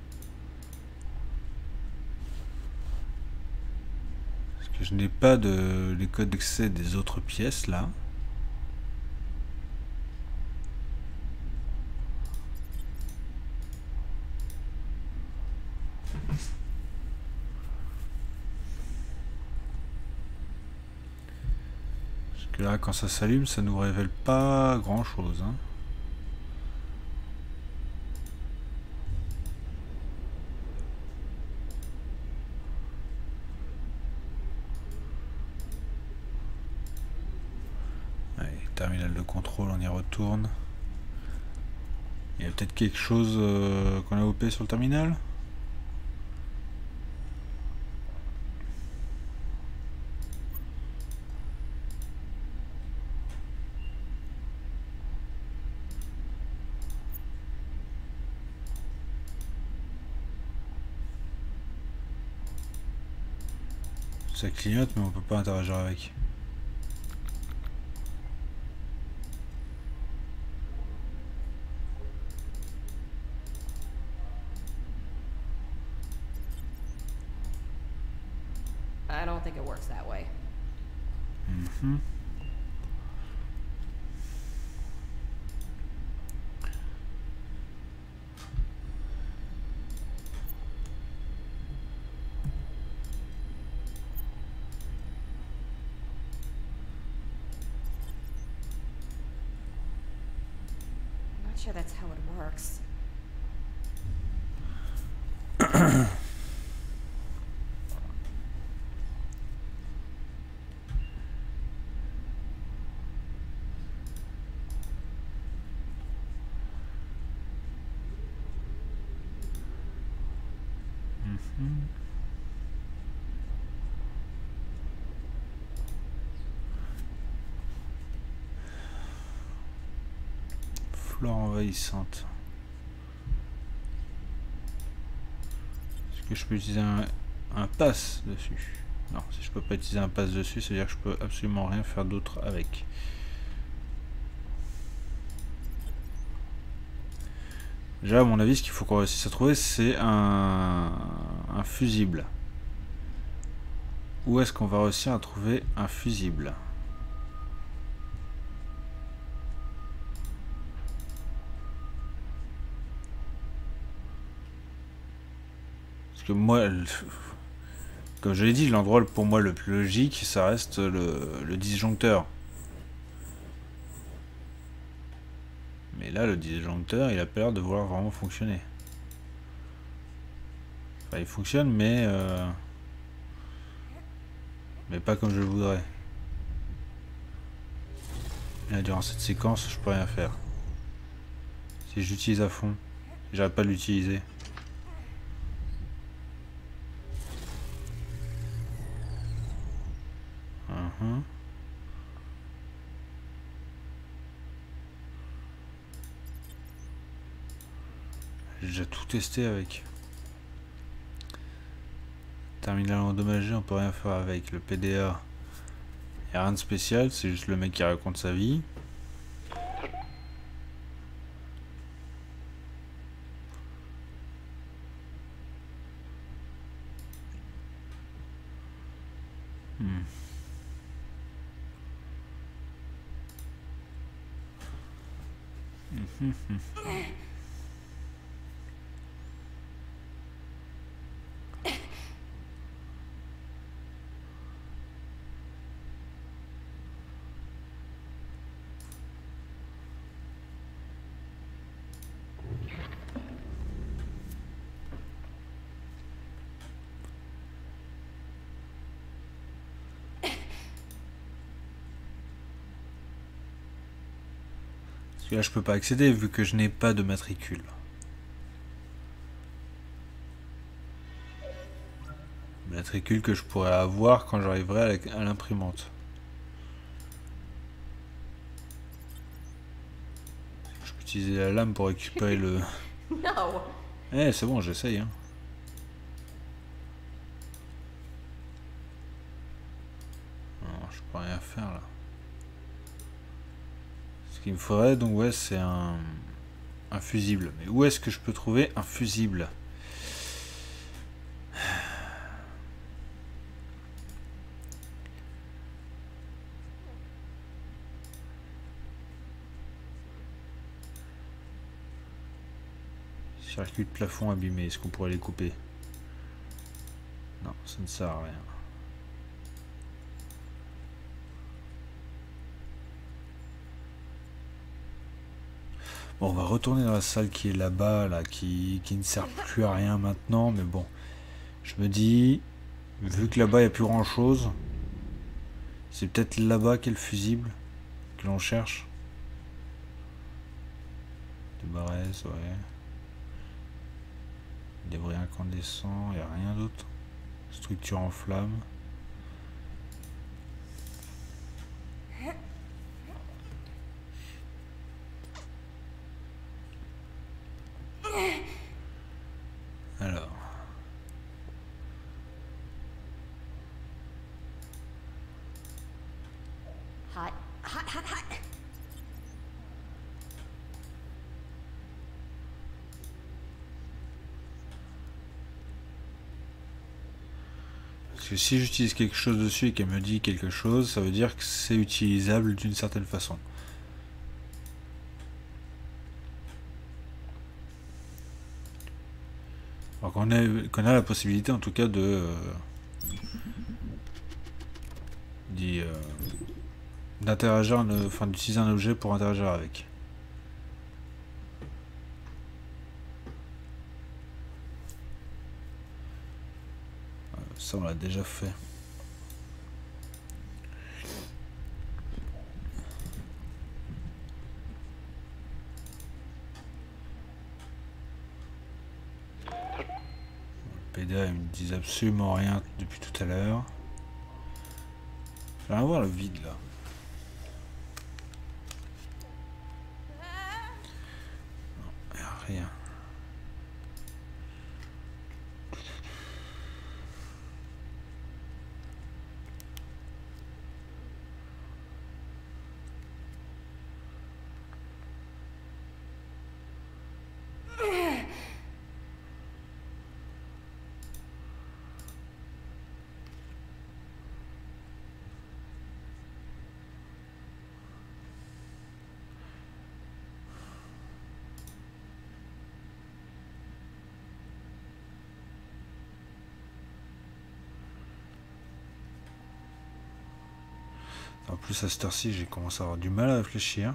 Parce que je n'ai pas les codes d'accès des autres pièces là. Parce que là quand ça s'allume ça nous révèle pas grand chose hein. Terminal de contrôle, on y retourne. Il y a peut-être quelque chose qu'on a OP sur le terminal. Ça clignote mais on peut pas interagir avec. I don't think it works that way. Mhm. I'm not sure that's how it works. Flore envahissante. Est-ce que je peux utiliser un pass dessus? Non, si je peux pas utiliser un pass dessus, ça veut dire que je peux absolument rien faire d'autre avec. Déjà, à mon avis, ce qu'il faut qu'on réussisse à trouver, c'est un fusible. Où est-ce qu'on va réussir à trouver un fusible? Parce que moi, comme je l'ai dit, l'endroit pour moi le plus logique, ça reste le disjoncteur. Mais là, le disjoncteur, il a pas l'air de vouloir vraiment fonctionner. Enfin, il fonctionne, mais pas comme je le voudrais. Et là, durant cette séquence, je peux rien faire. Si j'utilise à fond, j'arrive pas à l'utiliser. J'ai déjà tout testé avec. Terminal endommagé, on peut rien faire avec. Le PDA, il n'y a rien de spécial, c'est juste le mec qui raconte sa vie. Parce que là je peux pas accéder vu que je n'ai pas de matricule. Matricule que je pourrais avoir quand j'arriverai à l'imprimante. Je peux utiliser la lame pour récupérer le... No. Eh, c'est bon, j'essaye. Hein. Non, je peux rien faire là. Ce qu'il me faudrait, donc ouais, c'est un fusible. Mais où est-ce que je peux trouver un fusible? Circuit de plafond abîmé, est-ce qu'on pourrait les couper? Non, ça ne sert à rien. Bon, on va retourner dans la salle qui est là-bas, là, qui ne sert plus à rien maintenant, mais bon. Je me dis, vu que là-bas il n'y a plus grand-chose, c'est peut-être là-bas qu'est le fusible que l'on cherche. De braise, ouais. Débris incandescents, y a rien d'autre. Structure en flamme. Alors. Hot, hot, hot, hot. Parce que si j'utilise quelque chose dessus et qu'elle me dit quelque chose, ça veut dire que c'est utilisable d'une certaine façon. Alors qu'on a la possibilité en tout cas de d'interagir, enfin d'utiliser un objet pour interagir avec. Ça on l'a déjà fait. Le PDA il me dit absolument rien depuis tout à l'heure. Je vais voir le vide là. Non, il n'y a rien. En plus à cette heure-ci j'ai commencé à avoir du mal à réfléchir.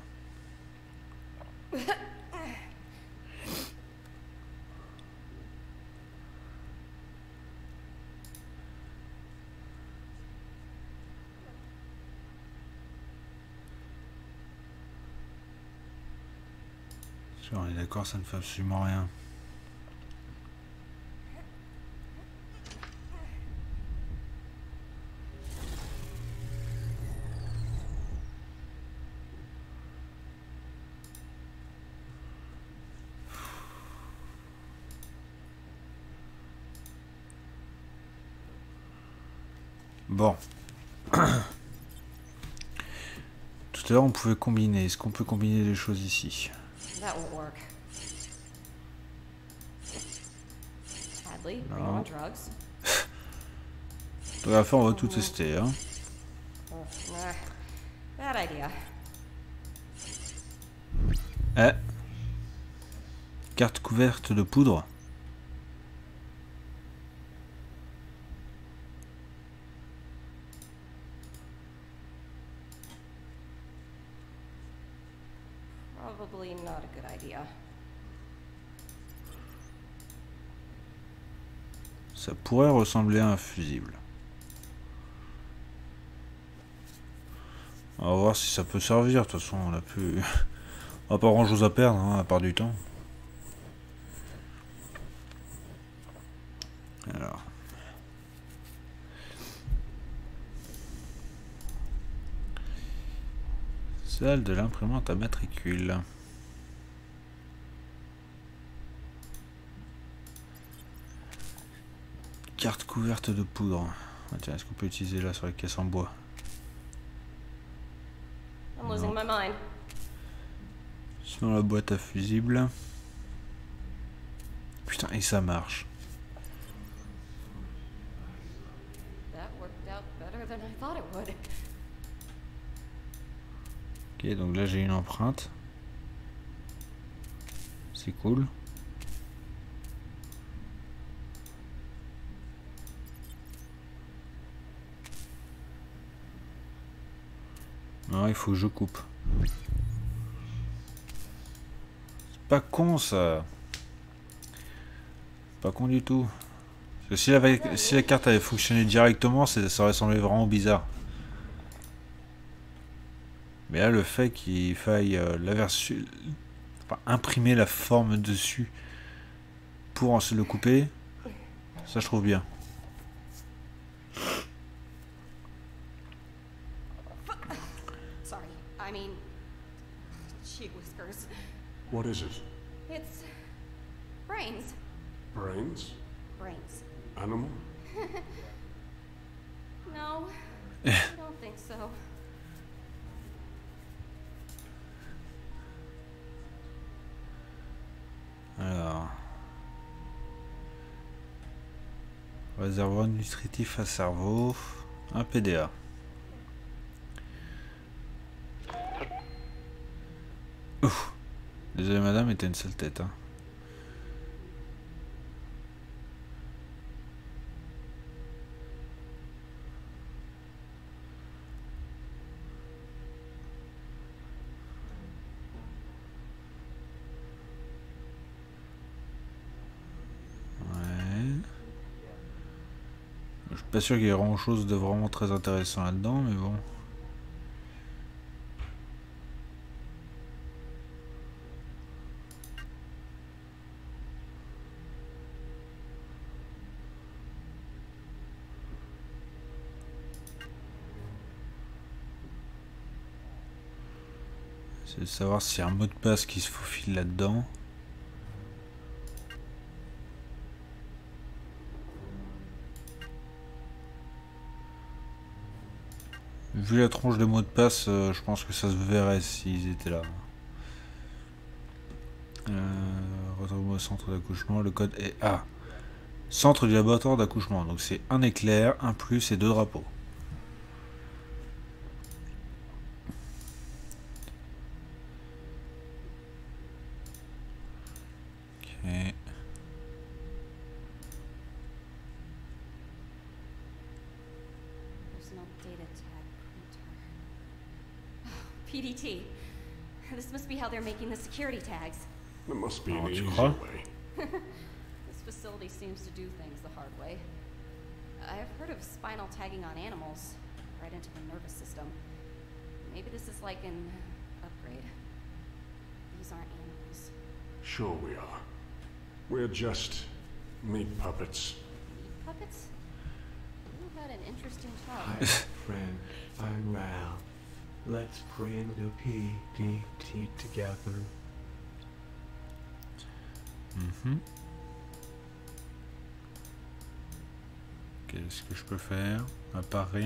On est d'accord, ça ne fait absolument rien. Bon. Tout à l'heure on pouvait combiner. Est-ce qu'on peut combiner les choses ici? That won't work. Hadley, are you No. on drugs? De la fin on va tout tester. Hein. Oh, nah. Bad idea. Eh. Carte couverte de poudre. Probably not a good idea. Ça pourrait ressembler à un fusible. On va voir si ça peut servir. De toute façon, on a plus. On n'a pas grand chose à perdre, hein, à part du temps. Alors. Salle de l'imprimante à matricule. Carte couverte de poudre. Ah, tiens, est-ce qu'on peut utiliser là sur les caisses en bois? I'm losing my mind. Sur la boîte à fusibles. Putain, et ça marche. That worked out better than I thought it would. Ok, donc là j'ai une empreinte. C'est cool. Non, il faut que je coupe. C'est pas con ça. Pas con du tout. Parce que si la carte avait fonctionné directement, ça aurait semblé vraiment bizarre. Mais là, le fait qu'il faille Enfin, imprimer la forme dessus pour ensuite le couper. Ça, je trouve bien. Sorry, I mean, gee whiskers. What is it? It's brains. Brains? Brains. Animal? No, I don't think so. Alors. Réservoir nutritif à cerveau. Un PDA. Ouf. Désolé madame, était une sale tête. Hein. Je suis pas sûr qu'il y ait grand chose de vraiment très intéressant là-dedans, mais bon. C'est de savoir s'il y a un mot de passe qui se faufile là-dedans. Vu la tronche de mots de passe, je pense que ça se verrait s'ils étaient là. Retrouve au centre d'accouchement, le code est A. Centre du laboratoire d'accouchement, donc c'est un éclair, un plus et 2 drapeaux. Ok. There's no data tag printer. PDT. This must be how they're making the security tags. There must be an Oh, tu easier crois? way. This facility seems to do things the hard way. I've heard of spinal tagging on animals, right into the nervous system. Maybe this is like an upgrade. These aren't animals. Sure we are. We're just meat puppets. Meat puppets? You had an interesting Hi, childhood. friend. I'm Ral. Let's pray into PDT together. Qu'est-ce que je peux faire? À part rien.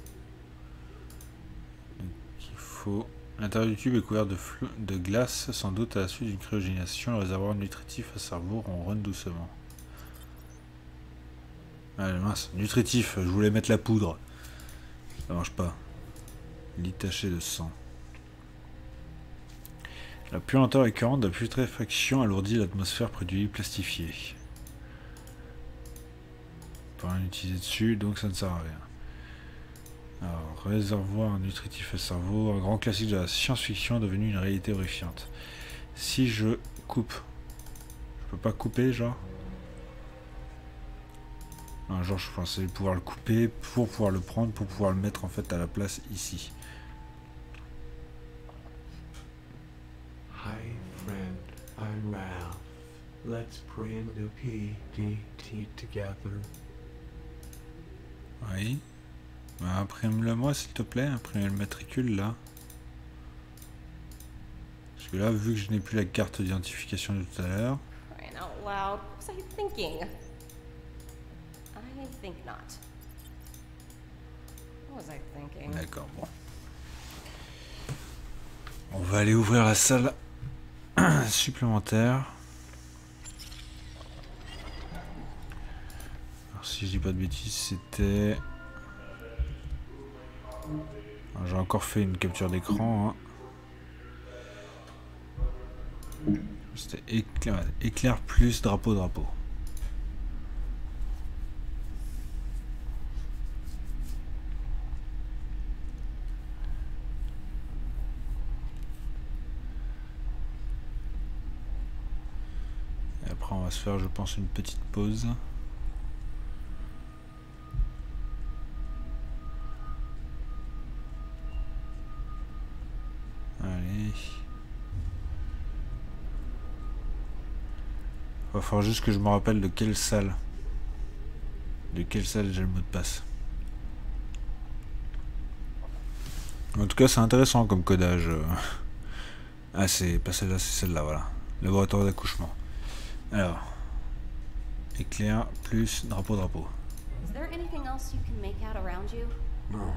Donc, il faut... L'intérieur du tube est couvert de glace, sans doute à la suite d'une cryogénisation. Le réservoir nutritif à cerveau ronronne doucement. Allez, mince, nutritif, je voulais mettre la poudre. Ça marche pas. Lit taché de sang. La puanteur récurrente de la putréfaction alourdit l'atmosphère près du lit plastifié. Pas rien utiliser dessus, donc ça ne sert à rien. Alors, réservoir nutritif à cerveau, un grand classique de la science-fiction devenu une réalité horrifiante. Si je coupe, je peux pas couper, genre? Non, genre je pensais pouvoir le couper pour pouvoir le prendre, pour pouvoir le mettre en fait à la place ici. Hi, friend. I'm Ralph. Let's pray into PDT together. Oui. Bah, imprime-le moi s'il te plaît, imprime le matricule là. Parce que là, vu que je n'ai plus la carte d'identification de tout à l'heure. Crying out loud. What was I thinking? I think not. What was I thinking? D'accord, bon. On va aller ouvrir la salle supplémentaire. Alors si je dis pas de bêtises, c'était... J'ai encore fait une capture d'écran. Hein. C'était éclair plus drapeau. Et après on va se faire, je pense, une petite pause. Allez. Va falloir juste que je me rappelle de quelle salle. De quelle salle j'ai le mot de passe. En tout cas, c'est intéressant comme codage. Ah, c'est pas celle-là, c'est celle-là, voilà. Laboratoire d'accouchement. Alors. Éclair plus drapeau. Is there anything else you can make out around you? No.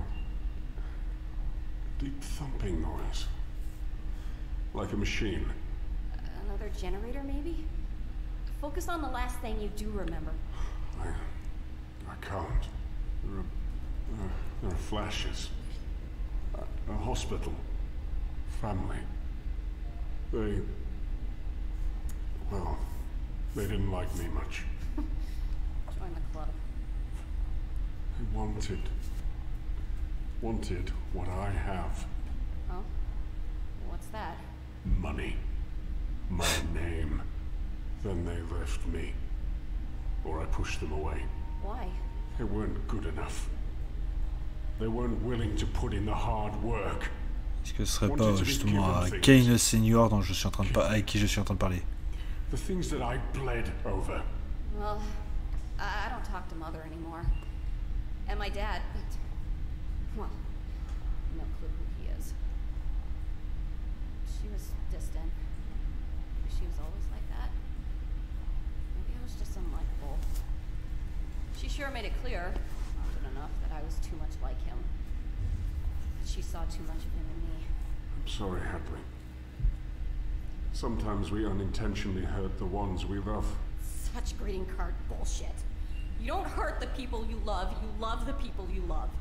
Deep thumping noise. Like a machine. Another generator, maybe? Focus on the last thing you do remember. I can't. There are flashes. A hospital. Family. Well, they didn't like me much. Join the club. They wanted what I have. Oh? What's that? Money. My name. Then they left me. Or I pushed them away. Why? They weren't good enough. They weren't willing to put in the hard work. Est-ce que ce serait pas justement à Kane le Senior dont je suis en train de avec qui je suis en train de parler? The things that I bled over. Well, I don't talk to Mother anymore. And my dad, well, no clue who he is. She was distant. She was always like that. Maybe I was just unlikable. She sure made it clear, often enough, that I was too much like him. She saw too much of him in me. I'm sorry, Hadley. Sometimes we unintentionally hurt the ones we love. Such greeting card bullshit. You don't hurt the people you love the people you love.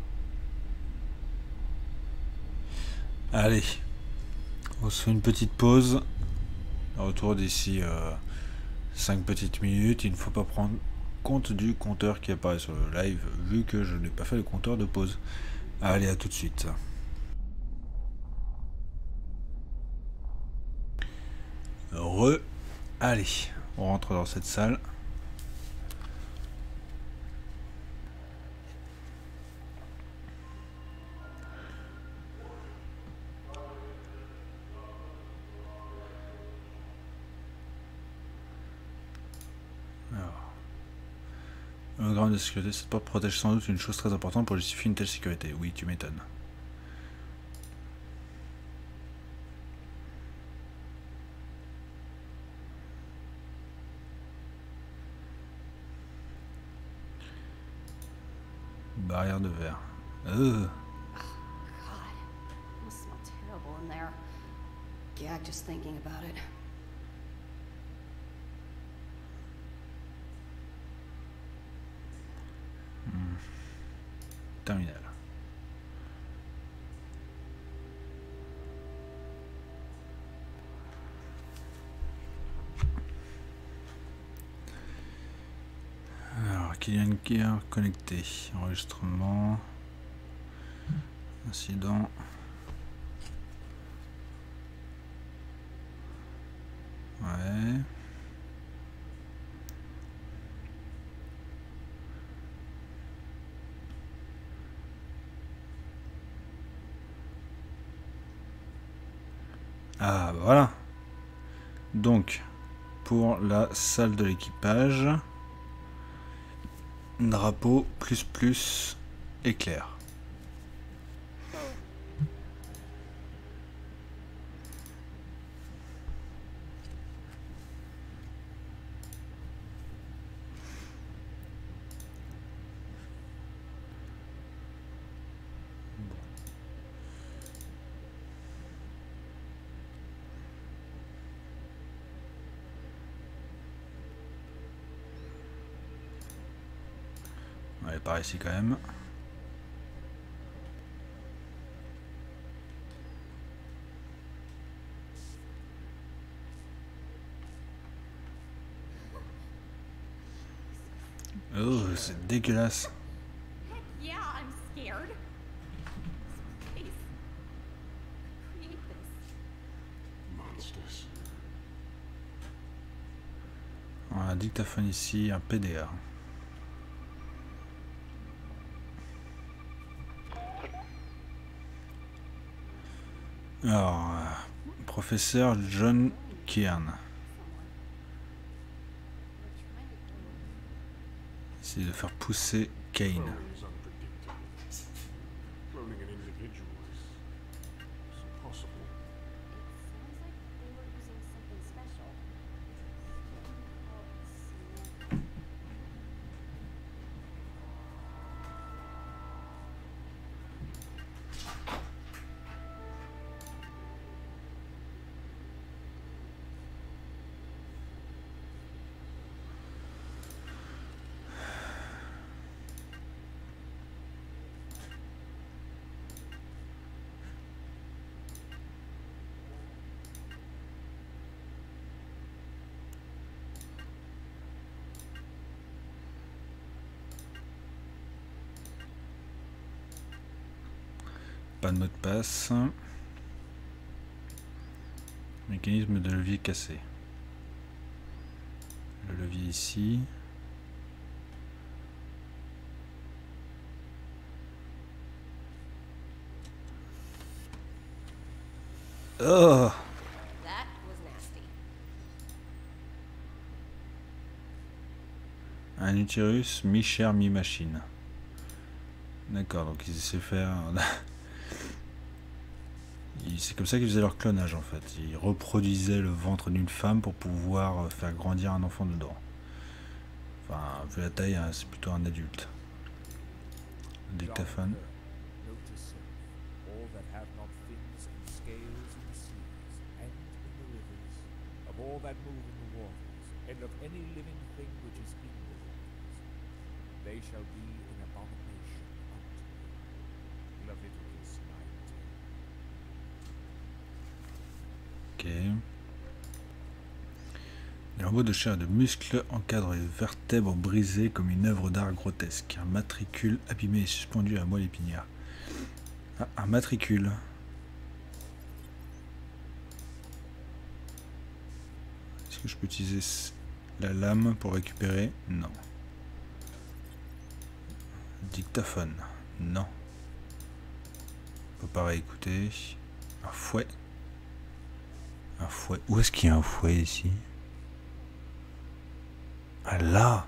Allez, on se fait une petite pause. Retour d'ici 5 petites minutes. Il ne faut pas prendre compte du compteur qui apparaît sur le live, vu que je n'ai pas fait le compteur de pause. Allez, à tout de suite. Allez, on rentre dans cette salle. Hologramme de sécurité, cette porte protège sans doute une chose très importante pour justifier une telle sécurité. Oui, tu m'étonnes. Barrière de verre. God, it must smell terrible in there. Gag just thinking about it. Terminal. Alors, Kylian Gear connecté. Enregistrement. Incident. Ouais. Ah, voilà. Donc, pour la salle de l'équipage, drapeau plus éclair. Allez, par ici quand même. Oh, c'est dégueulasse. Heck yeah, I'm scared. Please. Create this. Monsters. On a un dictaphone ici, un PDA. Alors, professeur John Kearn. C'est de faire pousser Kane. Cloning is unpredictable. Cloning an individual is impossible. Sounds like they were using something special. Pas de mot de passe. Mécanisme de levier cassé. Le levier ici. Oh! That was nasty. Un utérus mi-chair mi-machine. D'accord, donc ils essaient de faire... C'est comme ça qu'ils faisaient leur clonage en fait. Ils reproduisaient le ventre d'une femme pour pouvoir faire grandir un enfant dedans. Enfin, vu la taille, hein, c'est plutôt un adulte. Dictaphone. Notice all that have not fins and scales in the seas and in the rivers, of all that move in the waters, and of any living thing which is in the waters. They shall be an abomination unto me. Leviticus 19. Ok. Les lambeaux de chair et de muscles encadrent les vertèbres brisées comme une œuvre d'art grotesque. Un matricule abîmé et suspendu à la moelle épinière. Ah, un matricule. Est-ce que je peux utiliser la lame pour récupérer? Non. Dictaphone. Non. On peut pas réécouter. Un fouet. Un fouet. Où est-ce qu'il y a un fouet ici? Ah là!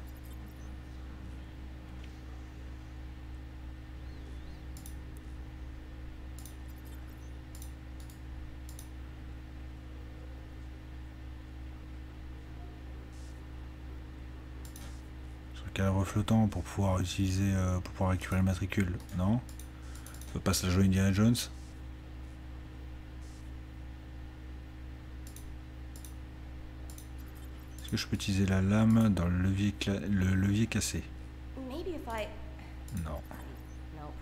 Sur le cadavre flottant pour pouvoir utiliser, pour pouvoir récupérer le matricule. Non? On peut pas se la jouer Indiana Jones? Est-ce que je peux utiliser la lame dans le levier cassé? Maybe if I... Non. Nope.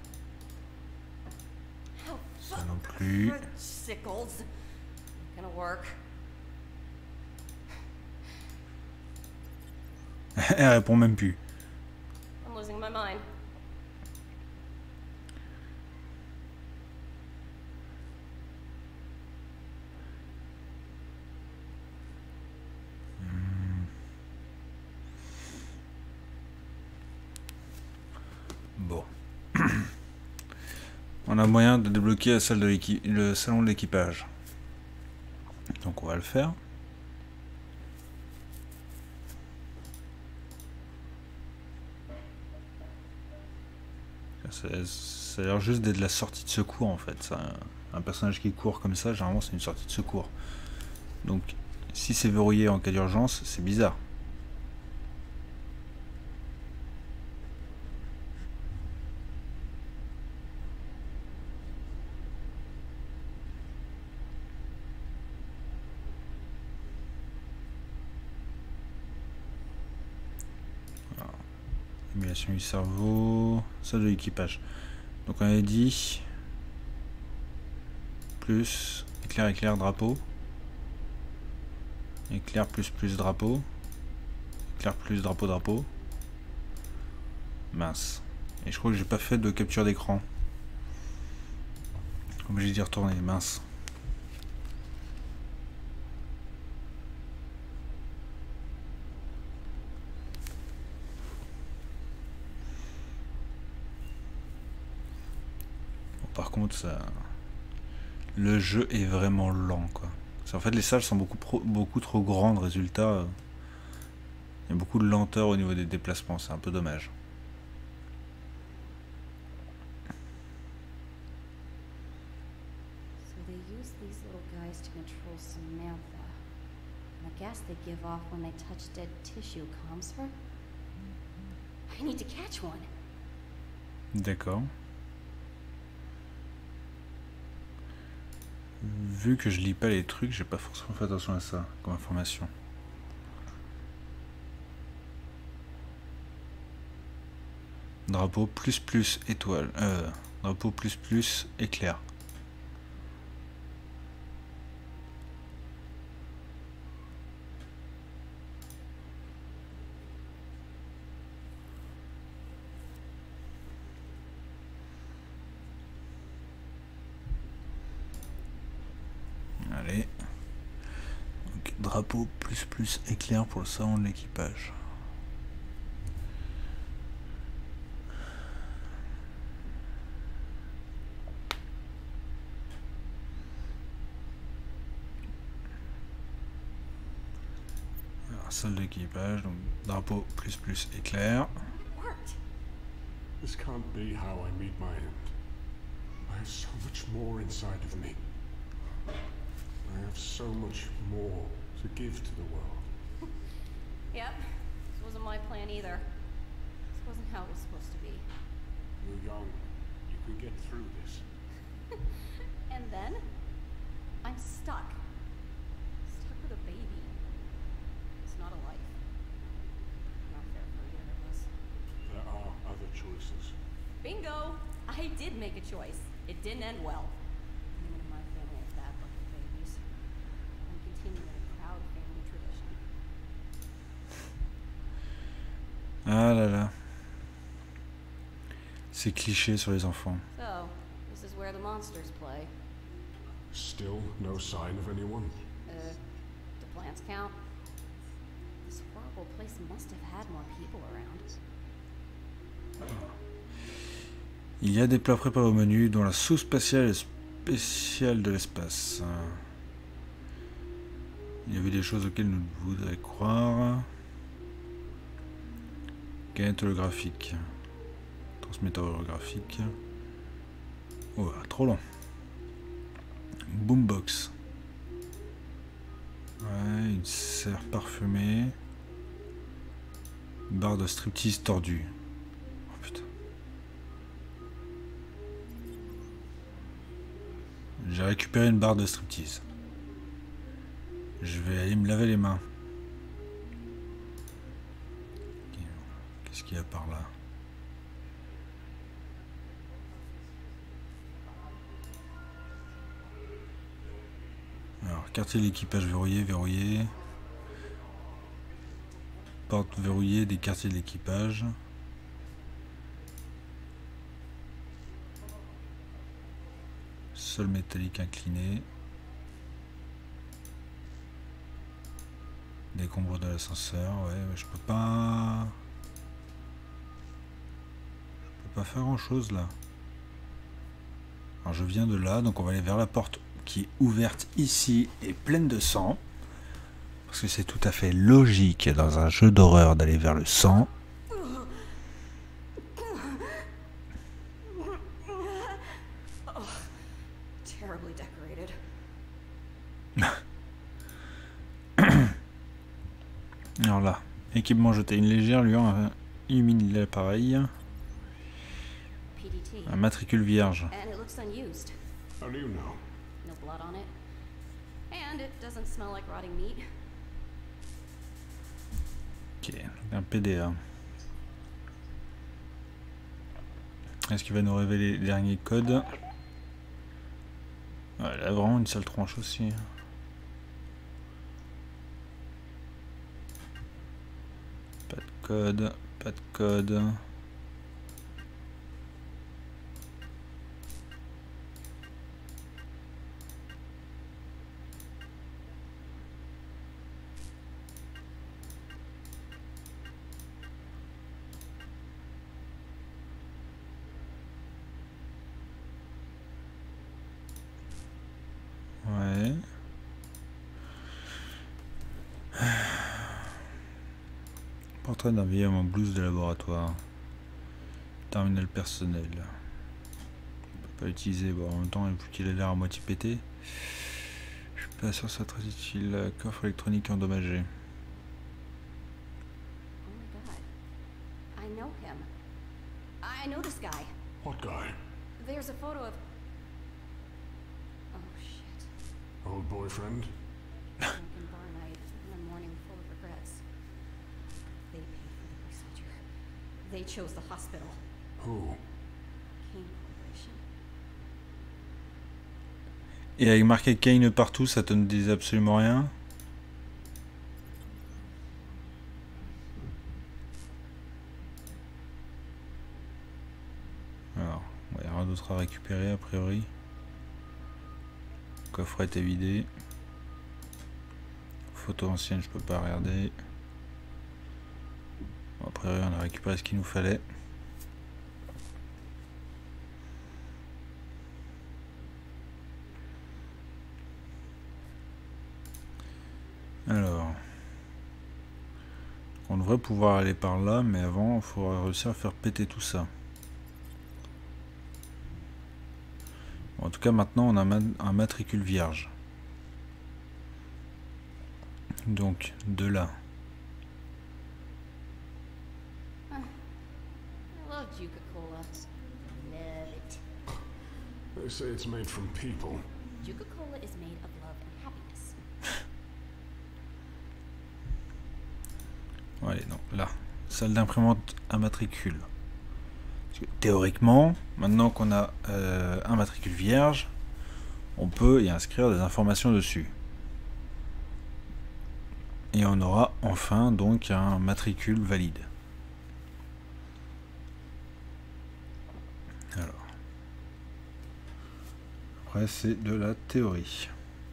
Oh, Ça non plus. sickles. Gonna work. Elle répond même plus. I'm losing my mind. Bon. On a moyen de débloquer la salle de le salon de l'équipage. Donc on va le faire. Ça a l'air juste d'être la sortie de secours en fait. Ça, un personnage qui court comme ça, généralement c'est une sortie de secours. Donc si c'est verrouillé en cas d'urgence, c'est bizarre. Émulation du cerveau, ça de l'équipage. Donc on avait dit plus éclair, éclair, drapeau. Éclair plus plus drapeau. Éclair plus drapeau, drapeau. Mince. Et je crois que j'ai pas fait de capture d'écran. Obligé d'y retourner, mince. Par contre, ça... le jeu est vraiment lent, quoi. En fait, les salles sont beaucoup trop grandes, résultat. Il y a beaucoup de lenteur au niveau des déplacements, c'est un peu dommage. So they use these little guys to control Samantha. And the gas they give off when they touch dead tissue calms her. I need to catch one. D'accord. Vu que je lis pas les trucs, j'ai pas forcément fait attention à ça comme information. Drapeau plus plus étoile. Drapeau plus plus éclair. Allez. Donc, drapeau plus plus éclair pour le salon de l'équipage. Alors, salle d'équipage, donc drapeau plus plus éclair. This can't be how I meet my end. I have so much more inside of me. I have so much more to give to the world. Yep. This wasn't my plan either. This wasn't how it was supposed to be. You're young. You can get through this. And then, I'm stuck. Stuck with a baby. It's not a life. Not fair for either of us. There are other choices. Bingo! I did make a choice. It didn't end well. Anyone in my family has bad luck with babies. I'm continuing a proud family tradition. Ah là là. C'est cliché sur les enfants. So, this is where the monsters play. Still no sign of anyone? Do plants count? This horrible place must have had more people around. Il y a des plats préparés au menu, dont la sauce spatiale spéciale de l'espace. Il y avait des choses auxquelles nous voudrions croire. Canette holographique. Transmetteur holographique. Oh, trop long. Boombox. Ouais, une serre parfumée. Barre de striptease tordue. Oh putain. J'ai récupéré une barre de striptease. Je vais aller me laver les mains. Qu'est-ce qu'il y a par là? Alors, quartier de l'équipage verrouillé, verrouillé. Porte verrouillée des quartiers de l'équipage. Sol métallique incliné. Décombres de l'ascenseur, ouais, je peux pas... Je peux pas faire grand chose là. Alors je viens de là, donc on va aller vers la porte qui est ouverte ici et pleine de sang. Parce que c'est tout à fait logique dans un jeu d'horreur d'aller vers le sang. Terribly decorated. Alors là, équipement jeté, une légère lueur illumine l'appareil. PDT. Un matricule vierge. And it looks unused. How do you know? No blood on it. And it doesn't smell like rotting meat. Ok, un PDA. Est-ce qu'il va nous révéler les derniers codes? Ouais, elle a vraiment une sale tronche aussi. Pas de code, pas de code. Ouais. Portrait d'un vieil homme en blouse de laboratoire. Terminal personnel. On peut pas l'utiliser. Bon, en même temps, vu qu'il a l'air à moitié pété, je suis pas sûr que ça soit très utile. Coffre électronique endommagé. Oh my god. I know him. I know this guy. What guy? There's a photo of... Oh shit. Old boyfriend? Drunken bar night and a morning full of regrets. They paid for the procedure. They chose the hospital. Who? Kane Corporation. Et avec marqué Kane partout, ça te ne dit absolument rien. Alors, il y a rien d'autre à récupérer a priori. Le coffret est vidé. Photo ancienne, je peux pas regarder. Bon, a priori, on a récupéré ce qu'il nous fallait. Alors, on devrait pouvoir aller par là, mais avant, il faudra réussir à faire péter tout ça. Bon, en tout cas, maintenant, on a un matricule vierge. Donc, de là. I love Juca-Cola. Love it. They say it's made from people. Juca-Cola is made of love and happiness. Allez, non, là. Salle d'imprimante à matricule. Parce que, théoriquement, maintenant qu'on a un matricule vierge, on peut y inscrire des informations dessus. Et on aura enfin donc un matricule valide. Alors. Après, c'est de la théorie.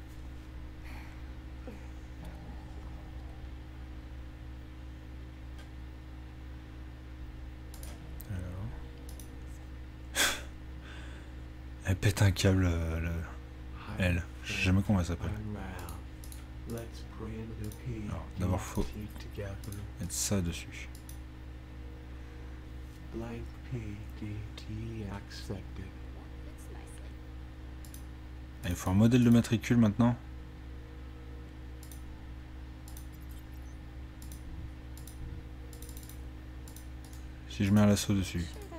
Elle pète un câble, elle. Je sais jamais comment elle s'appelle. Alors, d'abord, faut mettre ça dessus. Il faut un modèle de matricule maintenant. Si je mets un lasso dessus.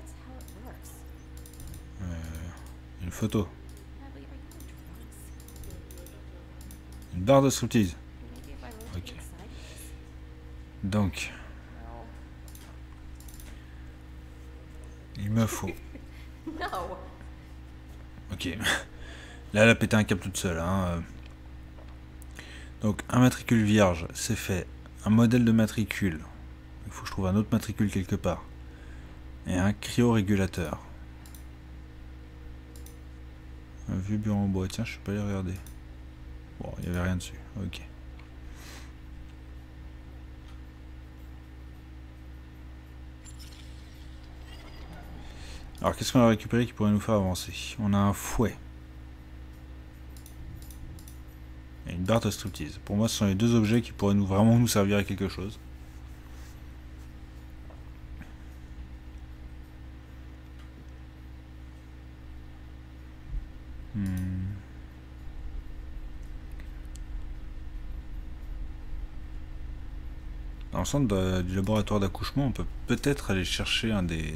Une photo. Une barre de striptease. Ok. Donc. Il me faut. Ok. Là, elle a pété un câble toute seule. Hein. Donc, un matricule vierge, c'est fait. Un modèle de matricule. Il faut que je trouve un autre matricule quelque part. Et un cryo-régulateur. Un vieux bureau en bois. Tiens, je suis pas allé regarder. Bon, il n'y avait rien dessus. Ok. Alors, qu'est-ce qu'on a récupéré qui pourrait nous faire avancer? On a un fouet. Et une barre de striptease. Pour moi, ce sont les deux objets qui pourraient vraiment nous servir à quelque chose. Dans le centre du laboratoire d'accouchement, on peut peut-être aller chercher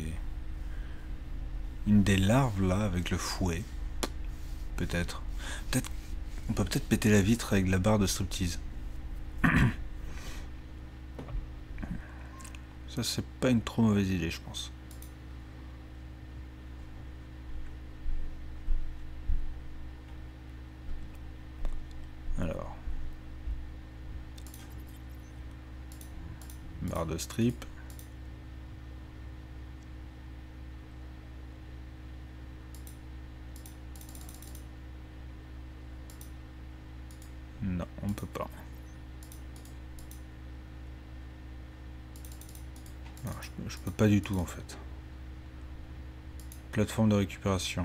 une des larves là avec le fouet. Peut-être. On peut peut-être péter la vitre avec la barre de striptease. Ça, c'est pas une trop mauvaise idée, je pense. Alors. Barre de strip. Non, on peut pas. Non, je peux pas du tout en fait. Plateforme de récupération.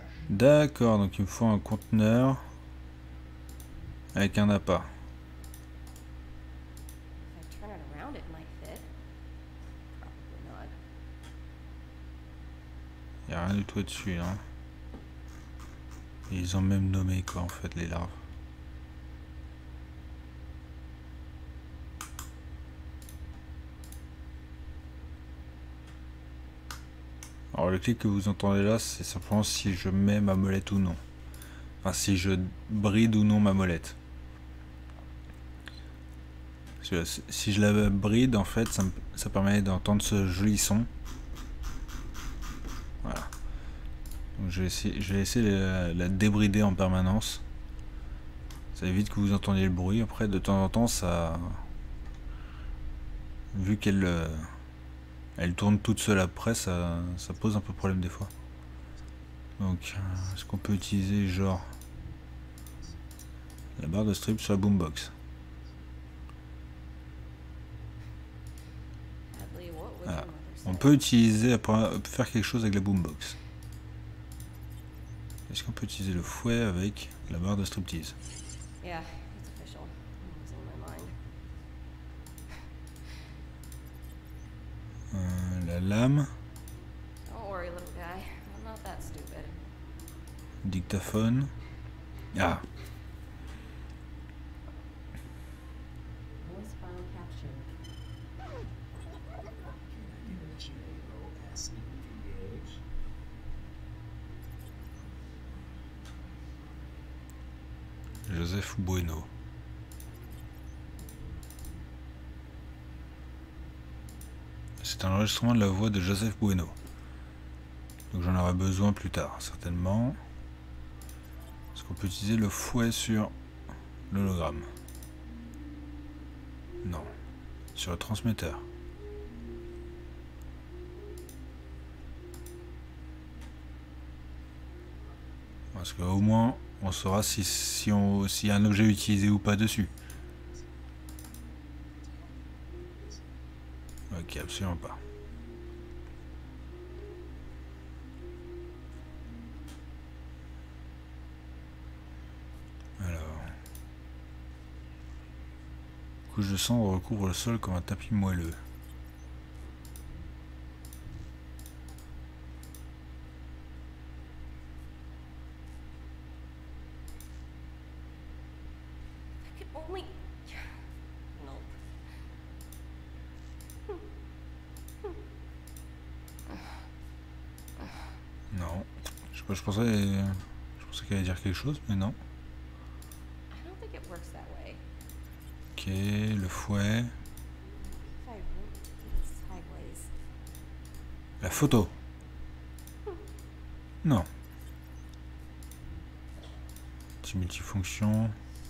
D'accord, donc il me faut un conteneur avec un appât. Il n'y a rien du tout dessus, hein. Et ils ont même nommé quoi en fait les larves. Alors le clic que vous entendez là, c'est simplement si je mets ma molette ou non. Enfin si je bride ou non ma molette. Parce que si je la bride en fait, ça permet d'entendre ce joli son. Voilà. Donc je vais essayer de la débrider en permanence. Ça évite que vous entendiez le bruit. Après de temps en temps ça... Vu qu'elle elle tourne toute seule après, ça pose un peu problème des fois. Donc est-ce qu'on peut utiliser genre la barre de strip sur la boombox? Voilà. On peut utiliser, faire quelque chose avec la boombox. Est-ce qu'on peut utiliser le fouet avec la barre de striptease? La lame. Dictaphone. Ah. Joseph Bueno. C'est un enregistrement de la voix de Joseph Bueno. Donc j'en aurai besoin plus tard, certainement. Est-ce qu'on peut utiliser le fouet sur l'hologramme? Non. Sur le transmetteur. Parce qu'au moins, on saura s'il y a un objet utilisé ou pas dessus. Ok, absolument pas. Alors. Couche de cendre recouvre le sol comme un tapis moelleux. Non. Je pensais qu'elle allait dire quelque chose, mais non. Ok, le fouet. La photo. Non. Petit multifonction.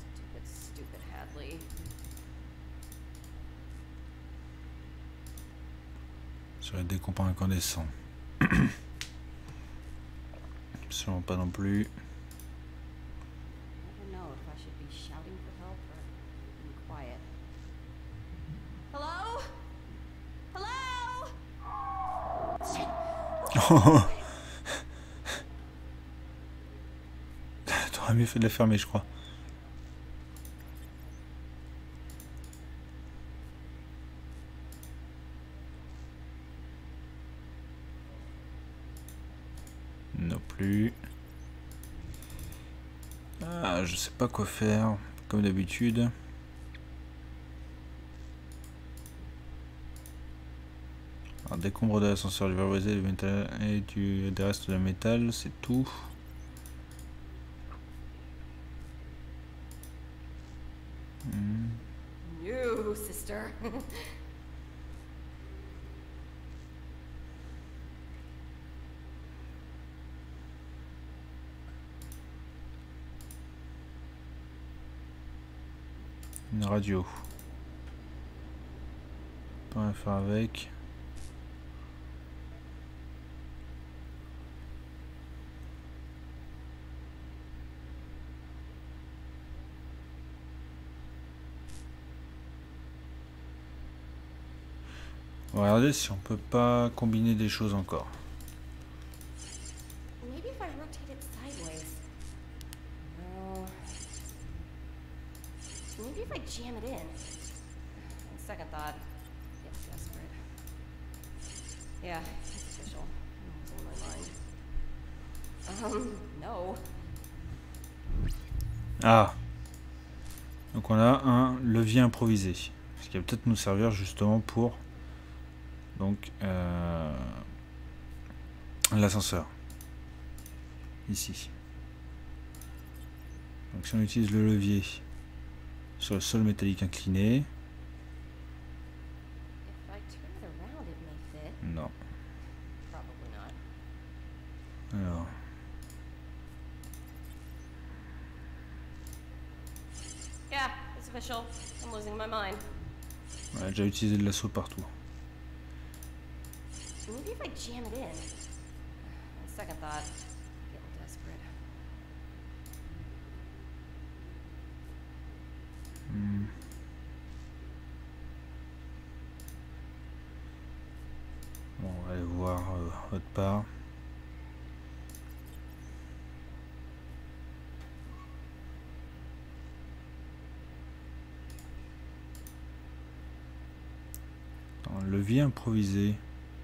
Sur les décompos incandescents. Sûrement pas non plus. T'aurais mieux fait de la fermer, je crois. Non plus. Ah, je sais pas quoi faire, comme d'habitude. Alors, décombre de l'ascenseur, du valoriser, du métal et des restes de métal, c'est tout. You, sister. Une radio. Pas rien faire avec. On va regarder si on peut pas combiner des choses encore. Maybe if I rotate it sideways. No. Maybe if I jam it in. On second thought, get desperate. Yeah, it's official. It was on my mind. No. Ah. Donc on a un levier improvisé. Ce qui va peut-être nous servir justement pour donc l'ascenseur. Ici. Donc si on utilise le levier sur le sol métallique incliné. Non. Alors. Yeah, it's official. I'm losing my mind. Ouais, j'ai déjà utilisé de l'assaut partout. Maybe if I jam it in. On second thought, I feel desperate. Bon, on va aller voir autre part. Un levier improvisé.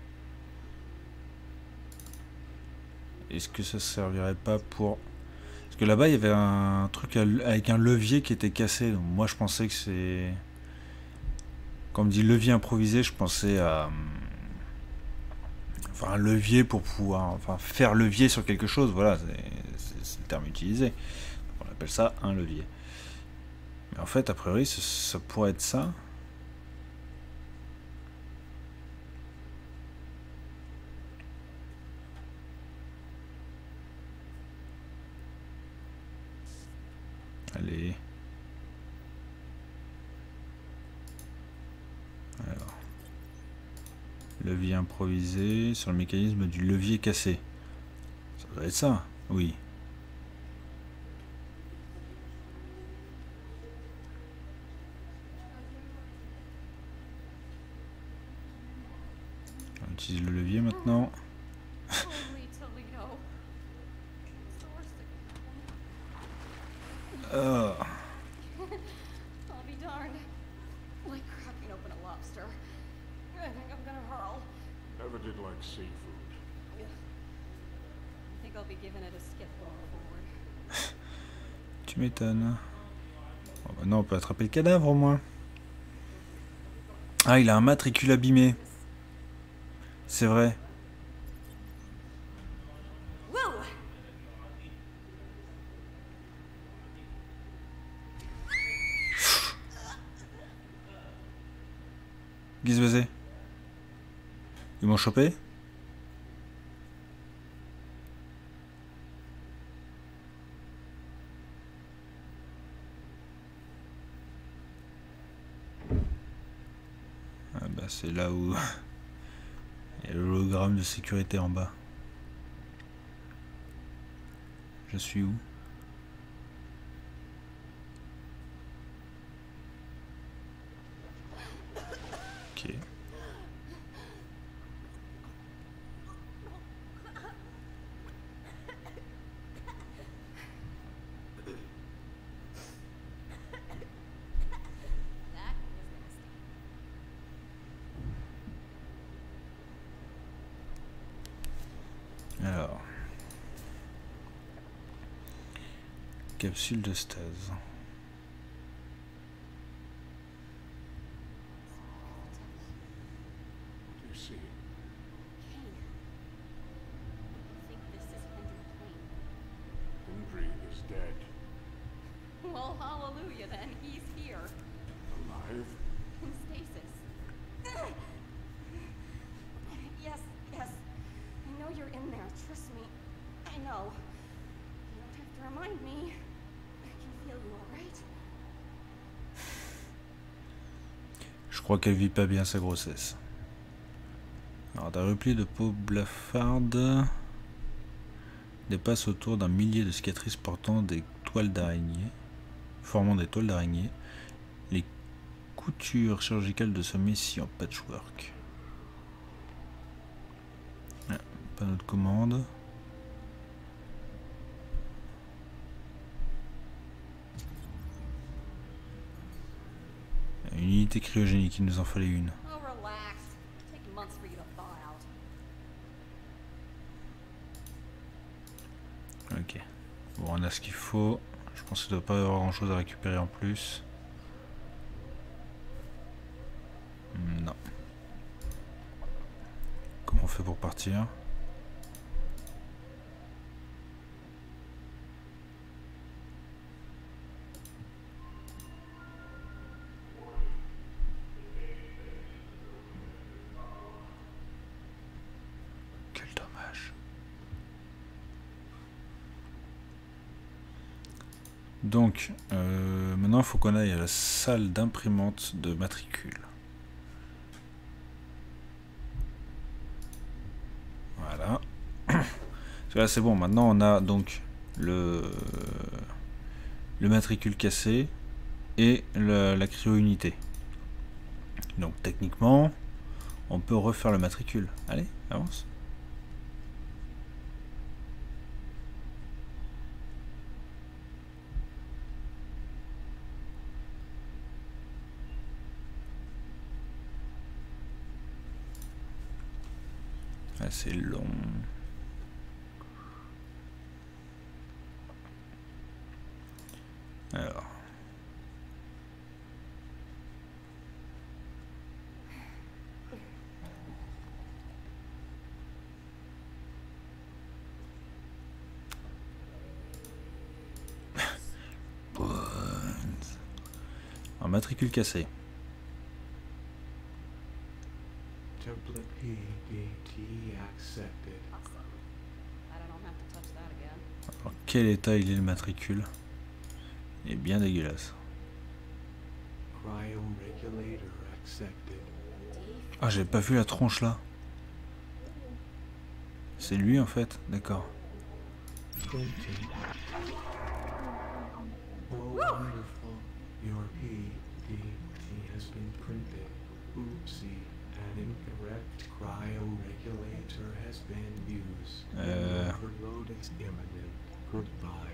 Est-ce que ça servirait pas pour... Parce que là-bas, il y avait un truc avec un levier qui était cassé. Donc moi, je pensais que c'est... Quand on me dit levier improvisé, je pensais à... Enfin, un levier pour pouvoir... Enfin, faire levier sur quelque chose. Voilà, c'est le terme utilisé. On appelle ça un levier. Mais en fait, a priori, ça pourrait être ça. Allez. Alors. Levier improvisé sur le mécanisme du levier cassé. Ça doit être ça, oui. On utilise le levier maintenant. I'll be darned. Like cracking open a lobster. I think I'm gonna hurl. Never did like seafood. I think I'll be giving it a skip going forward. Tu m'étonnes. Oh bah non, on peut attraper le cadavre au moins. Ah, il a un matricule abîmé. C'est vrai. Qu'est-ce qui se passait? Ils m'ont chopé? Ah bah c'est là où il y a l'hologramme de sécurité en bas. Je suis où? Ok. Alors. Capsule de stase. Well, hallelujah then. He's here. Alive? In stasis. Yes, yes. I know you're in there. Trust me. I know. You don't have to remind me. I can feel you, alright? Je crois qu'elle vit pas bien sa grossesse. Alors, d'un repli de peau blafarde dépasse autour d'un millier de cicatrices portant des toiles d'araignée, formant des toiles d'araignée, les coutures chirurgicales de ce messie en patchwork. Ah, panneau de commande. Une unité cryogénique, il nous en fallait une. Oh, relax. It'll take months for you to thaw out. Ok. Bon, on a ce qu'il faut. Je pense qu'il ne doit pas y avoir grand chose à récupérer en plus. Non. Comment on fait pour partir? Quel dommage. Donc, maintenant il faut qu'on aille à la salle d'imprimante de matricule. Voilà. Là c'est bon, maintenant on a donc le matricule cassé et la cryo-unité. Donc techniquement, on peut refaire le matricule. Allez, avance. Ah, c'est long. Alors. Un matricule cassé. Template PDT accepted. Alors, quel état il est le matricule? Il est bien dégueulasse. Cryo regulator accepted. Ah, j'avais pas vu la tronche là. C'est lui en fait, d'accord. Printing. Oh, wonderful. Your PDT has been printed. Oopsie. An incorrect cryo regulator has been used. Overload is imminent. Goodbye.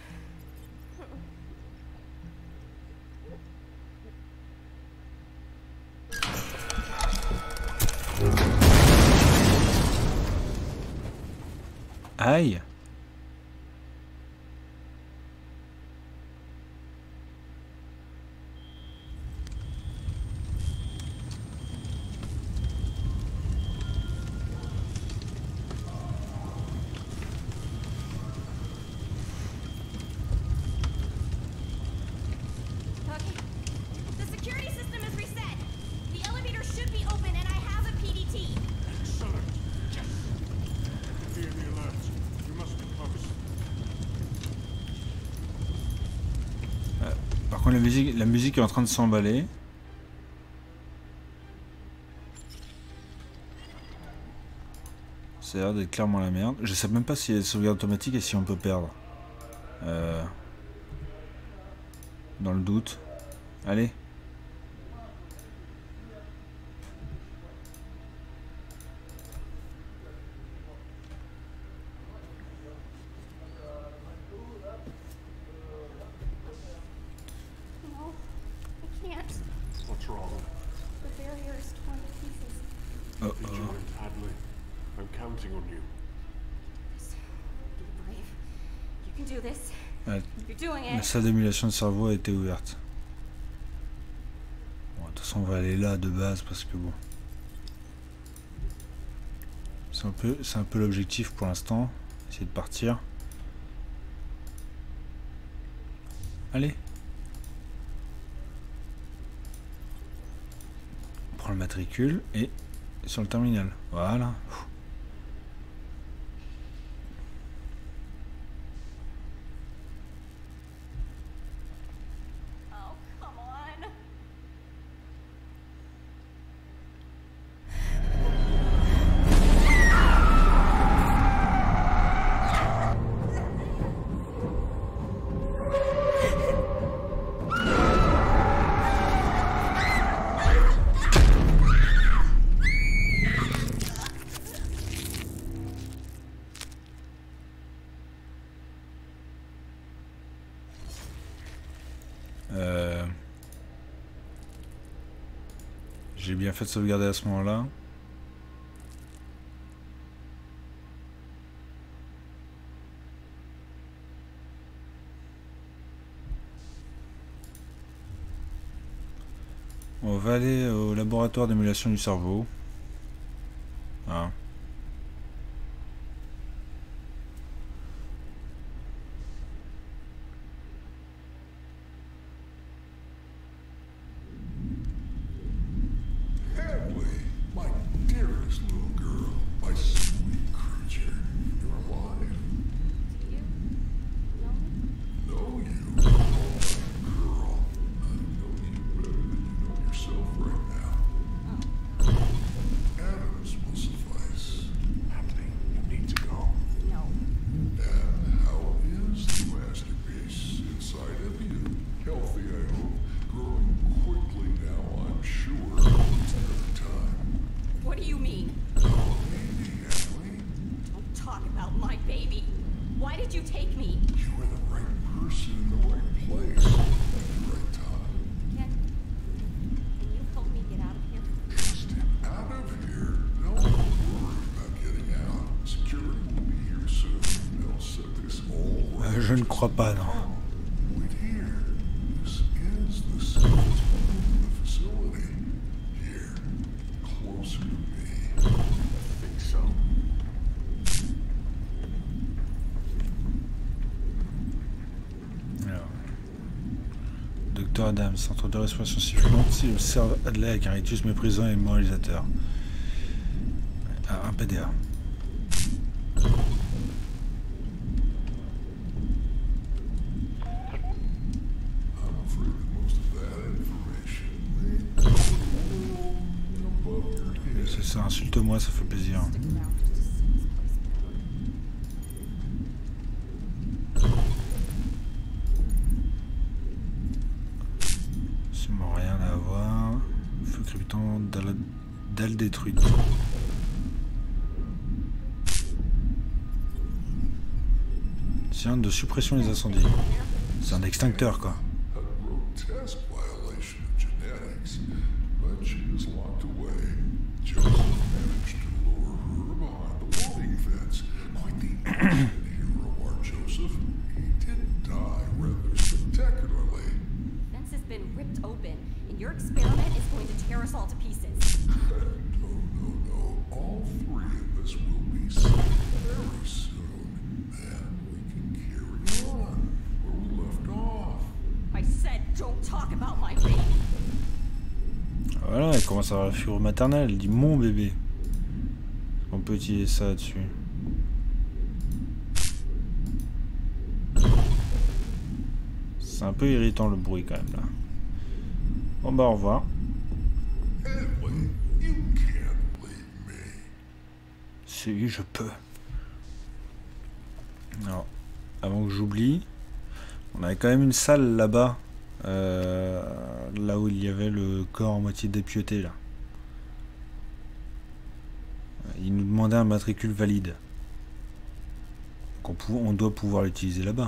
Aïe. The security system is reset. The elevator should be open and I have a PDT. Excellent. Yes. Hear the alert. You must be close. Par contre la musique est en train de s'emballer. Ça a l'air d'être clairement la merde. Je sais même pas s'il y a des sauvegardes automatiques et si on peut perdre. Dans le doute. Allez. No, I can't. What's wrong? The barrier is torn to pieces. Vigilant, Hadley. I'm counting on you. Be brave. You can do this. Ouais. You're doing La it. salle d'émulation de cerveau a été ouverte. Bon, de toute façon on va aller là de base parce que bon. C'est un peu l'objectif pour l'instant. Essayer de partir. Allez. On prend le matricule et sur le terminal. Voilà. Oh, come on. J'ai bien fait de sauvegarder à ce moment-là. On va aller au laboratoire d'émulation du cerveau. Hein. Je ne crois pas, non. Alors, Dr. Adams, centre de respiration sifflante, si observe Hadley avec un rictus méprisant et moralisateur. Ah, un PDA. C'est ça, insulte-moi, ça fait plaisir. Sûrement rien à voir. Feu crépitant, dalle détruite. Tiens, de suppression des incendies. C'est un extincteur, quoi. Voilà, elle commence à avoir la figure maternelle, elle dit mon bébé. On peut utiliser ça là-dessus. C'est un peu irritant le bruit quand même là. Bon bah au revoir. Si, je peux. Alors, avant que j'oublie, on avait quand même une salle là-bas. Là où il y avait le corps en moitié dépiauté là. Il nous demandait un matricule valide. Donc on doit pouvoir l'utiliser là-bas.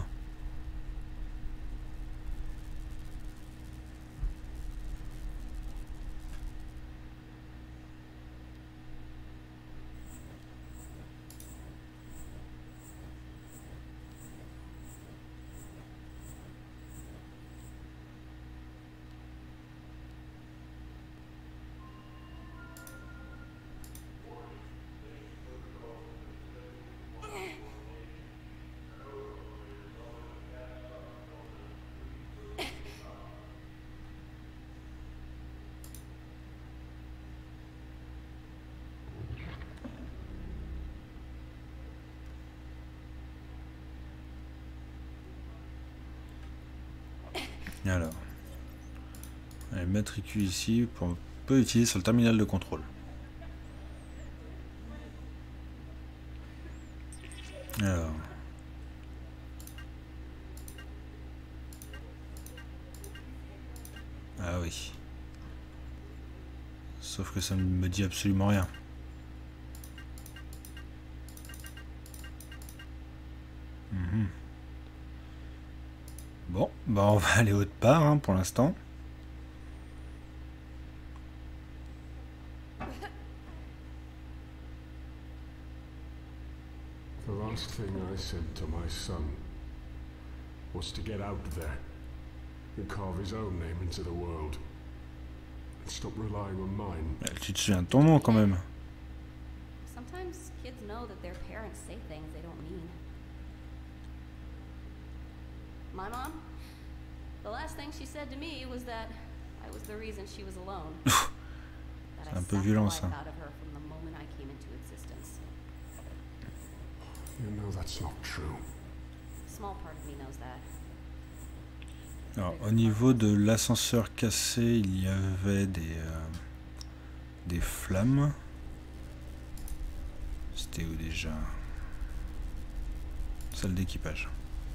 Alors, les matricules ici, on peut utiliser sur le terminal de contrôle. Alors, ah oui. Sauf que ça ne me dit absolument rien. Bon, bah on va aller autre part hein, pour l'instant. The last thing I said to my son was to get out there and carve his own name into the world. and stop relying on mine. Tu te souviens de ton nom quand même. Sometimes kids know that their parents say things they don't mean. My mom, the last thing she said to me was that I was the reason she was alone. C'est un peu violent ça. Out of her from the moment I came into existence. You know that's not true. Small part of me knows that. Alors, au niveau de l'ascenseur cassé, il y avait des flammes. C'était où déjà? Salle d'équipage.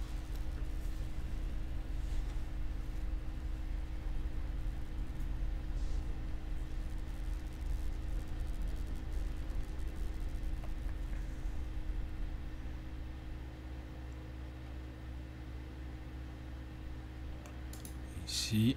Ici.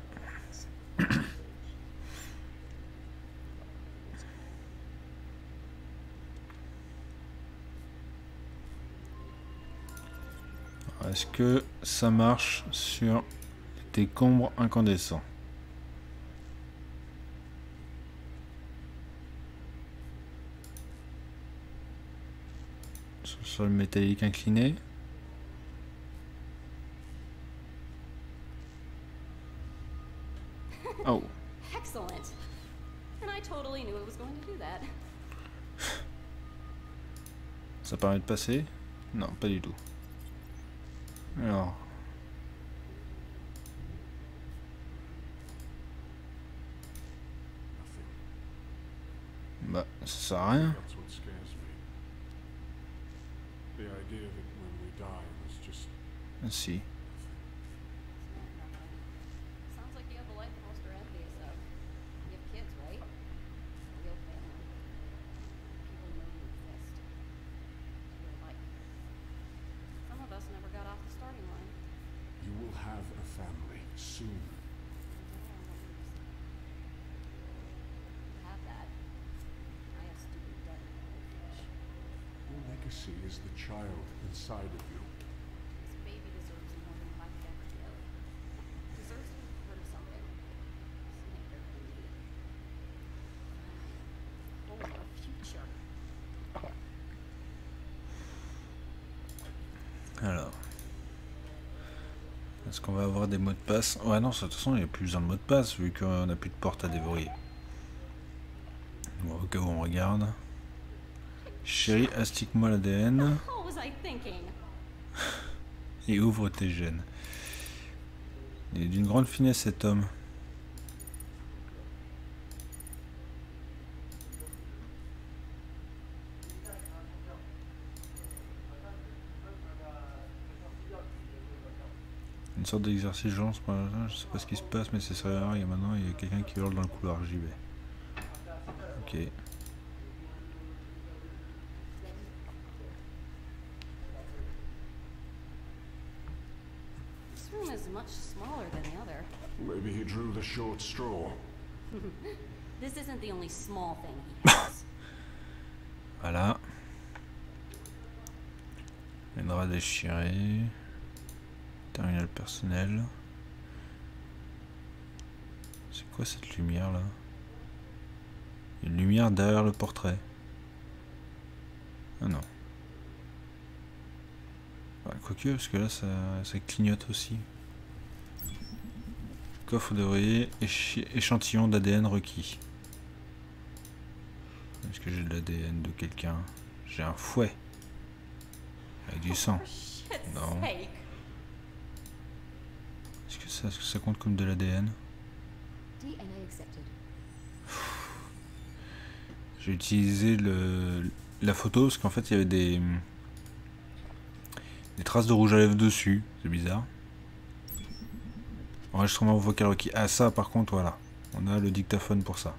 Est-ce que ça marche sur les décombres incandescents? Sur le sol métallique incliné. Oh. Excellent. And I totally knew it was going to do that. Ça permet de passer? Non, pas du tout. Alors. Bah, ça sert à rien. That's what scares me. The idea that when we die was just... Si. Sounds like you have a life most are envious of. You have kids, right? A real family. People know you exist. It's real life. Some of us never got off the starting line. You will have a family soon. Have that. I have stupid dead in my old flesh. Your legacy is the child inside of you. This baby deserves more than I could ever give. Deserves to be part of something. Something bigger than me. Oh, a future. Alors. Est-ce qu'on va avoir des mots de passe? Ouais, non, de toute façon, il n'y a plus besoin de mots de passe vu qu'on n'a plus de porte à déverrouiller. Bon, au cas où on regarde. Chérie, astique-moi l'ADN. What was I thinking? Et ouvre tes gènes. Il est d'une grande finesse cet homme. Une sorte d'exercice genre, je sais pas ce qui se passe mais c'est sérieux, et maintenant il y a quelqu'un qui hurle dans le couloir, j'y vais. Ok. This room is much smaller than the other. Maybe he drew the short straw. This isn't the only small thing he has. Voilà. Les draps déchirés. Terminal personnel. C'est quoi cette lumière là? Une lumière derrière le portrait. Ah non. Ouais, quoique, parce que là ça clignote aussi. Coffre d'ouvrier, échantillon d'ADN requis. Est-ce que j'ai de l'ADN de quelqu'un? J'ai un fouet. Avec du sang. Non. Est-ce que ça compte comme de l'ADN? J'ai utilisé la photo parce qu'en fait il y avait des traces de rouge à lèvres dessus. C'est bizarre. Enregistrement vocal requis. Ah ça par contre voilà. On a le dictaphone pour ça.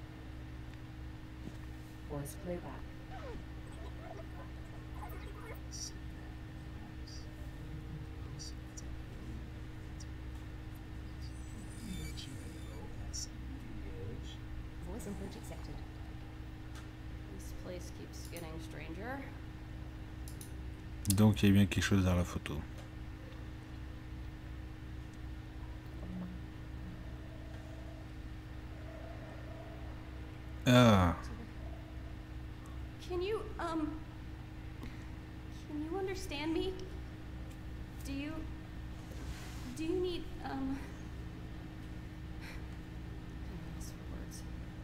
Donc il y a bien quelque chose dans la photo. Ah. Can you understand me? Do you need, I'm lost for words.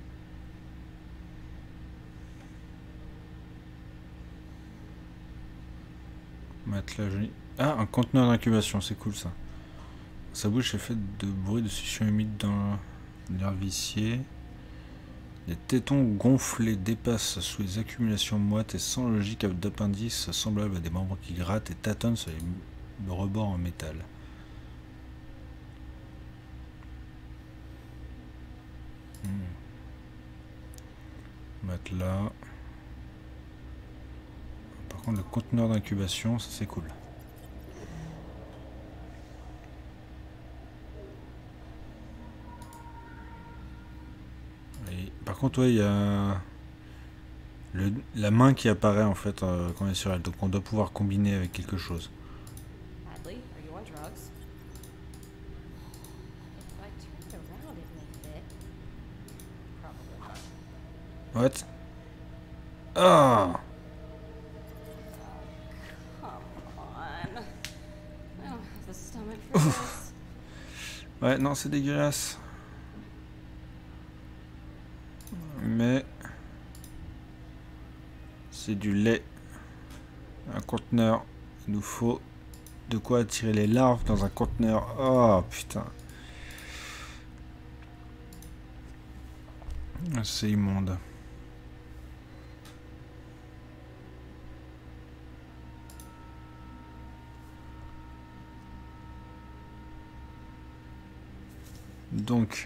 Matelas joli. Ah, un conteneur d'incubation, c'est cool ça. Sa bouche est faite de bruit de succion humide dans l'air vicié. Les tétons gonflés dépassent sous les accumulations moites et sans logique d'appendices semblables à des membres qui grattent et tâtonnent sur les rebords en métal. Matelas. Par contre, le conteneur d'incubation, ça c'est cool. Et, par contre, ouais, il y a la main qui apparaît en fait quand on est sur elle, donc on doit pouvoir combiner avec quelque chose. Hadley, are you on drugs? If I turned around, it may fit. Probably not. What? Ah! Come on. I don't have the stomach for this. Ouais, non, c'est dégueulasse. Mais c'est du lait. Un conteneur. Il nous faut de quoi attirer les larves dans un conteneur. Oh putain. C'est immonde. Donc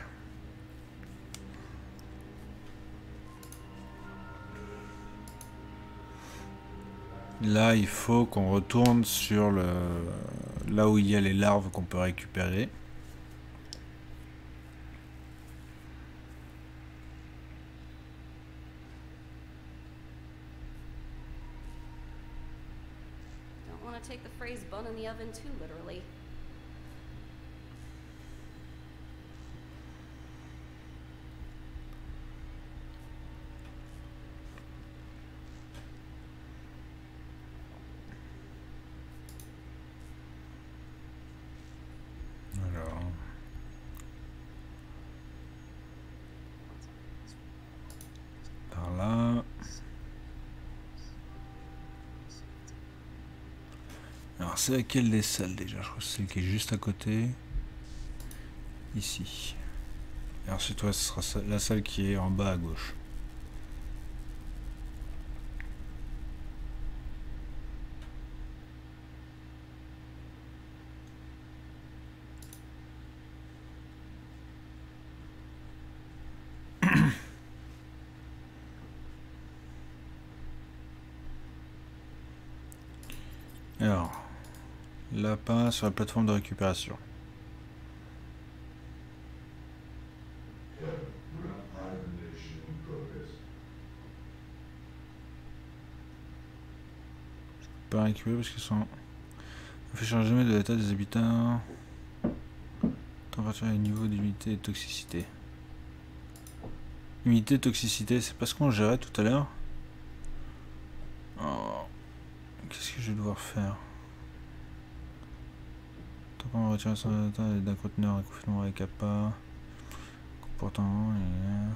là, il faut qu'on retourne sur là où il y a les larves qu'on peut récupérer. Don't want to take the phrase bone in the oven too literally. Par là. Alors c'est laquelle des salles déjà? Je crois que c'est celle qui est juste à côté. Ici. Et ensuite ouais, ce sera la salle qui est en bas à gauche. Alors, lapin sur la plateforme de récupération. Je peux pas récupérer parce qu'ils sont... On fait changer jamais de l'état des habitants. Température et niveau d'humidité et de toxicité. Humidité et toxicité, c'est pas ce qu'on gérait tout à l'heure. Oh. Qu'est-ce que je vais devoir faire? Température retiration d'un conteneur à confinement avec APA. Comportement et...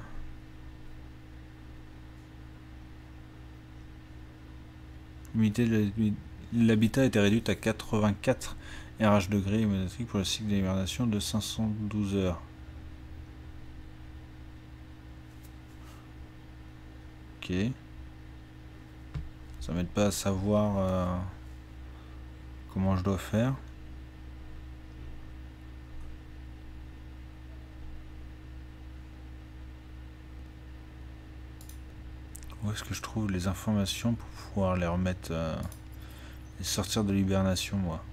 L'humidité de l'habitat était réduite à 84 RH degrés métriques pour le cycle d'hibernation de 512 heures. Ok. Ça m'aide pas à savoir comment je dois faire. Où est-ce que je trouve les informations pour pouvoir les remettre et sortir de l'hibernation, moi?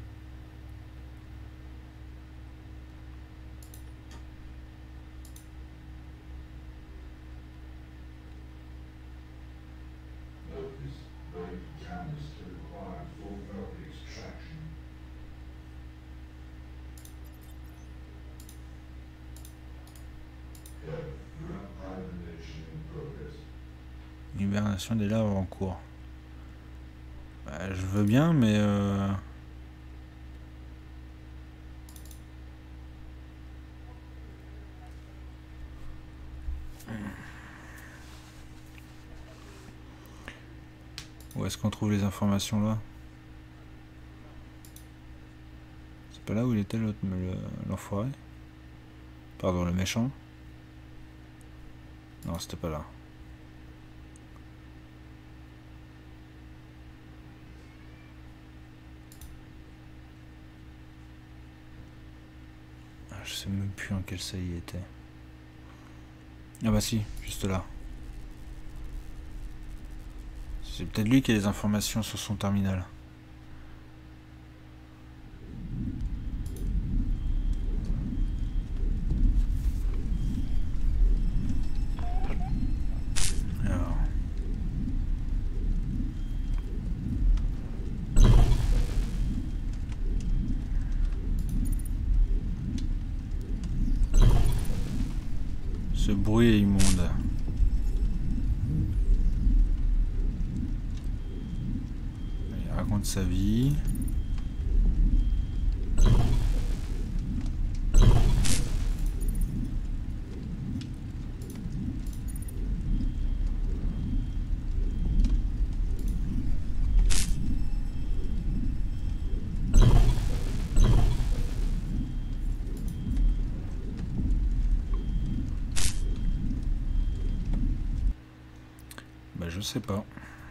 Hibernation in progress. Confirmation des larves en cours. Bah, je veux bien, mais où est-ce qu'on trouve les informations là? C'est pas là où il était l'enfoiré? Pardon, le méchant? Non, c'était pas là. Je sais même plus en quelle salle il était. Ah bah si, juste là. C'est peut-être lui qui a les informations sur son terminal. Alors. Ce bruit est immonde. Il raconte sa vie. Bah je sais pas.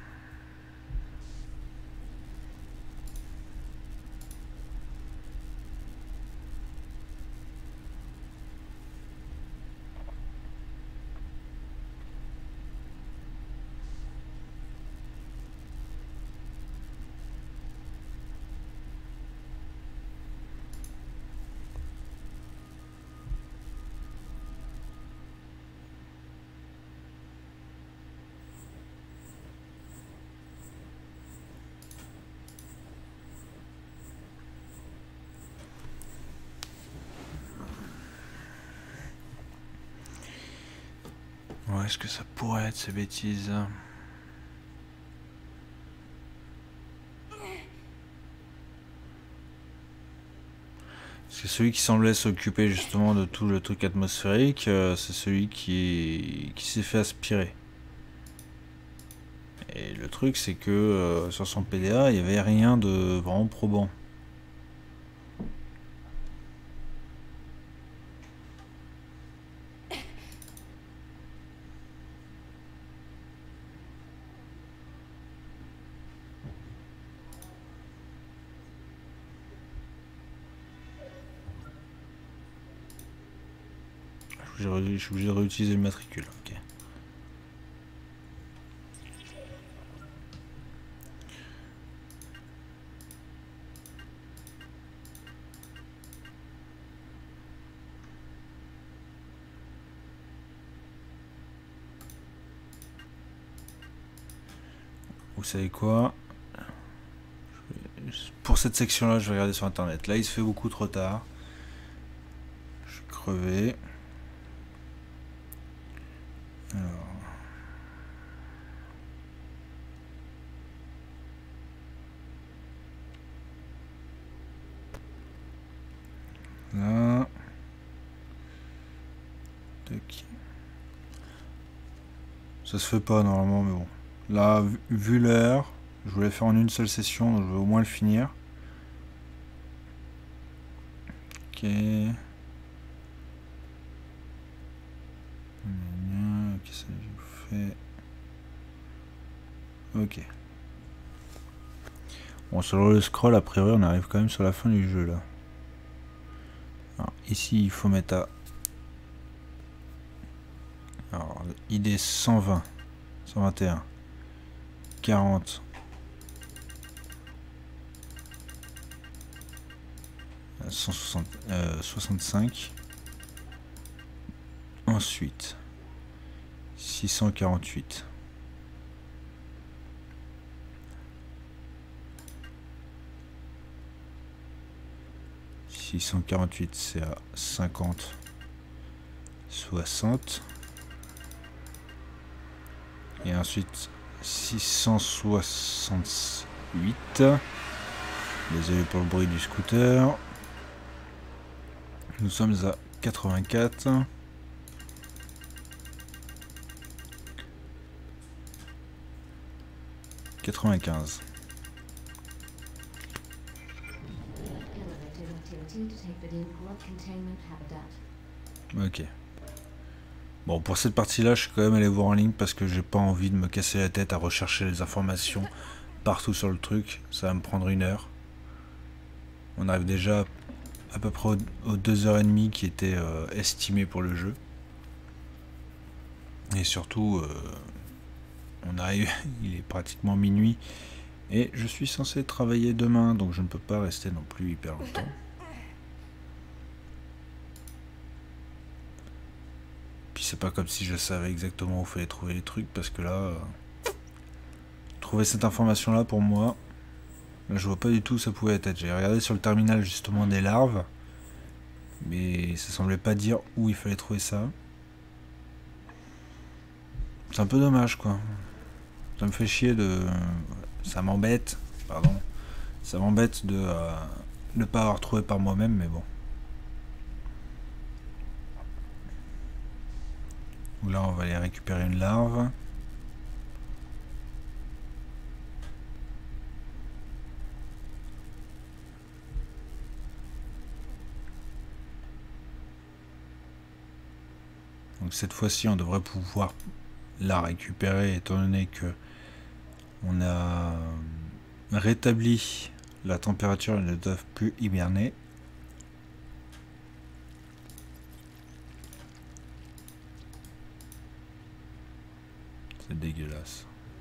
Où est-ce que ça pourrait être ces bêtises? C'est celui qui semblait s'occuper justement de tout le truc atmosphérique, c'est celui qui s'est fait aspirer. Et le truc c'est que sur son PDA il n'y avait rien de vraiment probant. Je suis obligé de réutiliser le matricule. Ok. Vous savez quoi? Pour cette section-là, je vais regarder sur internet. Là, il se fait beaucoup trop tard. Je suis crevé. Alors. Là. Tac. Ça se fait pas normalement, mais bon. Là, vu l'heure, je voulais faire en une seule session, donc je vais au moins le finir. Ok. Qu'est-ce que je fais? Ok. Bon, sur le scroll, a priori, on arrive quand même sur la fin du jeu, là. Alors, ici, il faut mettre à... Alors, ID 120, 121, 40, 65, ensuite 648, c'est à 50, 60, et ensuite 668. Désolé pour le bruit du scooter. Nous sommes à 84. ...95. Ok. Bon, pour cette partie-là, je suis quand même allé voir en ligne parce que j'ai pas envie de me casser la tête à rechercher les informations partout sur le truc. Ça va me prendre 1 heure. On arrive déjà à peu près aux 2h30 qui étaient estimées pour le jeu. Et surtout, on arrive, il est pratiquement minuit. Et je suis censé travailler demain, donc je ne peux pas rester non plus hyper longtemps. Puis c'est pas comme si je savais exactement où il fallait trouver les trucs, parce que là, trouver cette information là pour moi, là, je vois pas du tout où ça pouvait être. J'ai regardé sur le terminal justement des larves, mais ça semblait pas dire où il fallait trouver ça. C'est un peu dommage quoi. Ça me fait chier de... Ça m'embête, pardon. Ça m'embête de ne pas avoir trouvé par moi-même, mais bon. Là, on va aller récupérer une larve. Donc cette fois-ci, on devrait pouvoir la récupérer, étant donné que on a rétabli la température, elles ne doivent plus hiberner. C'est dégueulasse.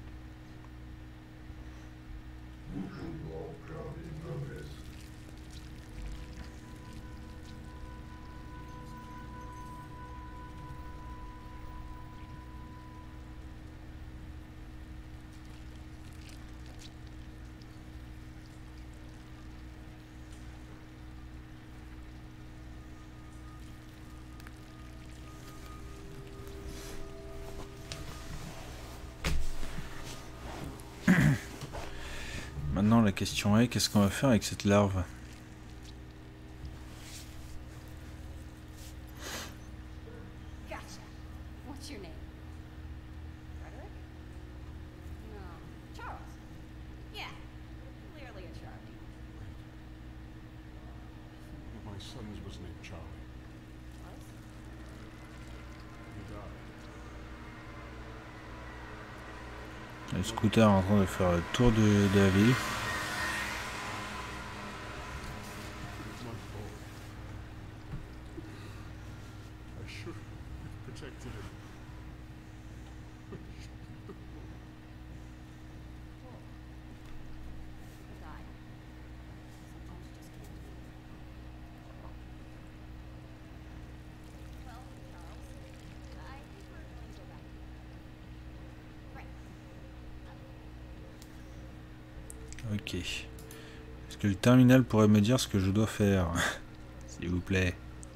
Maintenant la question est, qu'est-ce qu'on va faire avec cette larve? Gotcha. What's your name? Frederick? No. Charles. Yeah. Clearly a Charlie. My son's was named Charlie. Was? He died. Le scooter est en train de faire le tour de la ville. It's my fault. I should have protected him. He died. Sometimes you just can't do it. Well, Charles, I think we're going to go back. Right. Ok. Est-ce que le terminal pourrait me dire ce que je dois faire? S'il vous plaît.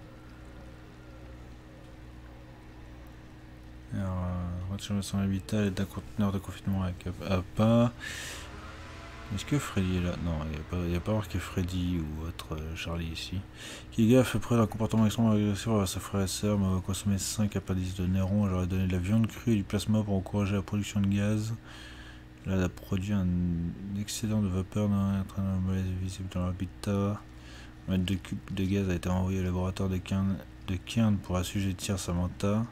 Alors, retirer son habitat et d'un conteneur de confinement avec APA. Est-ce que Freddy est là? Non, il n'y a pas marqué Freddy ou autre Charlie ici. Kiga fait preuve d'un comportement extrêmement agressif à sa frère et sœur, mais va consommer 5 appendices de Néron. Elle leur a donné de la viande crue et du plasma pour encourager la production de gaz. Là, elle a produit un excédent de vapeur dans un train de malaise visible dans l'habitat. Un mètre de cube de gaz a été envoyé au laboratoire de Cairn pour assujettir Samantha.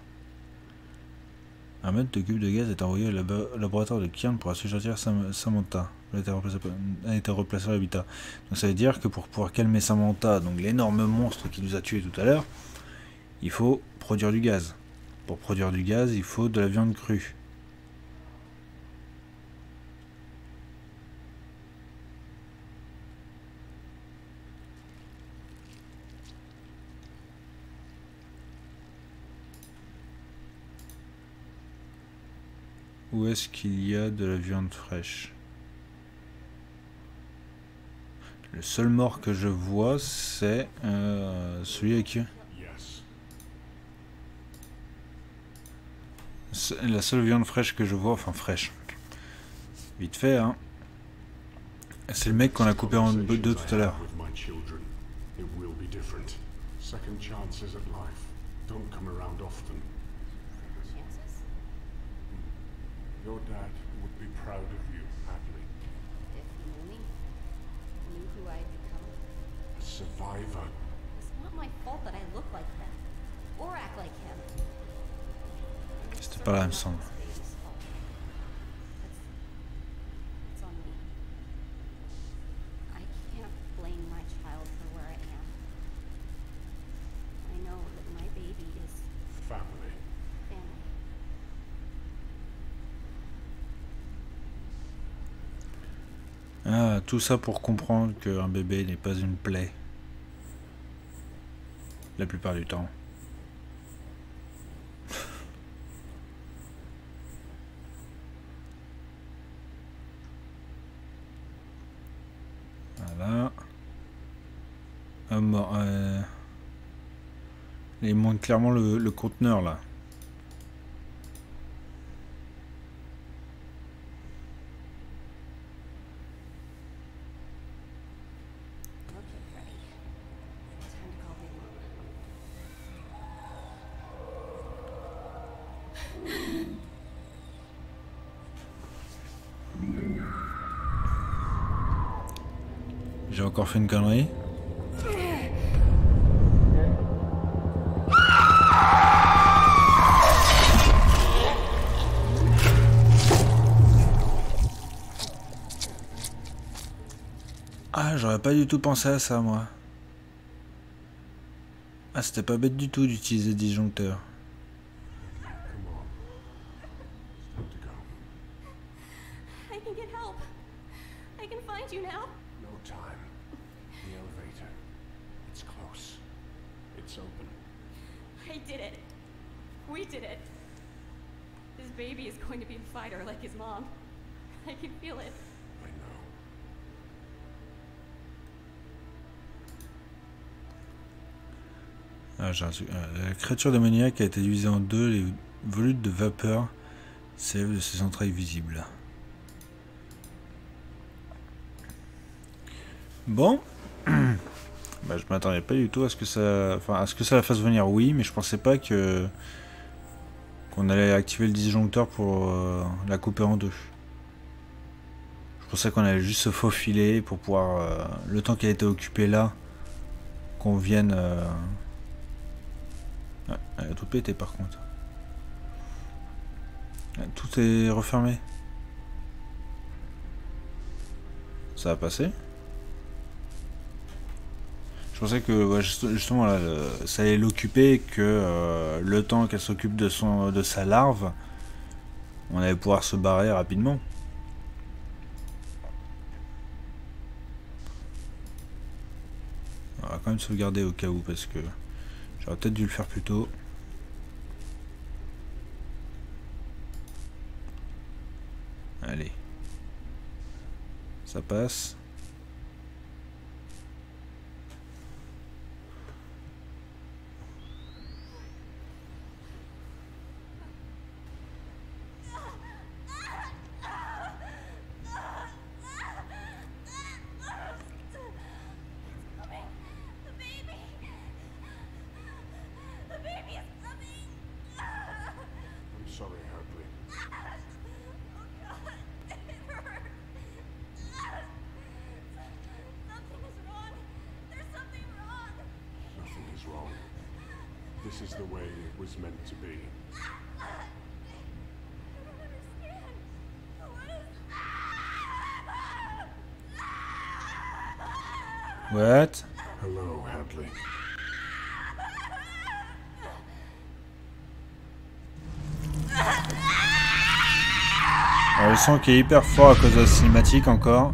Un mètre de cube de gaz est envoyé au laboratoire de Cairn pour assujettir Samantha. Elle a été replacée à l'habitat. Donc ça veut dire que pour pouvoir calmer Samantha, donc l'énorme monstre qui nous a tués tout à l'heure, il faut produire du gaz. Pour produire du gaz, il faut de la viande crue. Où est-ce qu'il y a de la viande fraîche? Le seul mort que je vois, c'est celui avec... Yes. La seule viande fraîche que je vois, enfin fraîche, Vite fait, hein. C'est le mec qu'on a coupé en deux tout à l'heure. Second chances at life don't come around often. Chances? Your dad would be proud of you, Hadley. If he knew who I'd become. A survivor. It's not my fault that I look like him. Or act like him. C'était pas là, il me semble. It's on me. I can't blame my child for where I am. I know that my baby is Family. family. Ah, tout ça pour comprendre qu'un bébé n'est pas une plaie. La plupart du temps. Voilà. Il montre clairement le conteneur là. Okay, Freddy. Time to call Big Mom. J'ai encore fait une connerie. Ah, j'aurais pas du tout pensé à ça, moi. Ah, c'était pas bête du tout d'utiliser des disjoncteurs. Come on. It's time to go. I can get help. I can find you now. No time. The elevator. It's close. It's open. I did it. We did it. This baby is going to be a fighter like his mom. I can feel it. I know. Ah, la créature démoniaque a été divisée en deux, les volutes de vapeur s'élèvent de ses entrailles visibles. Bon. Bah, je m'attendais pas du tout à ce que ça... Enfin, à ce que ça la fasse venir, oui, mais je pensais pas que... qu'on allait activer le disjoncteur pour la couper en deux. Je pensais qu'on allait juste se faufiler pour pouvoir... le temps qu'elle était occupée là, qu'on vienne... Ouais, elle a tout pété par contre. Tout est refermé. Ça a passé. Je pensais que ouais, justement là, ça allait l'occuper, que le temps qu'elle s'occupe de sa larve, on allait pouvoir se barrer rapidement. On va quand même sauvegarder au cas où, parce que j'aurais peut-être dû le faire plus tôt. Allez. Ça passe. I'm sorry, Hadley. Nothing is wrong. This is the way it was meant to be. What? Hello, Hadley. Alors, le son qui est hyper fort à cause de la cinématique encore.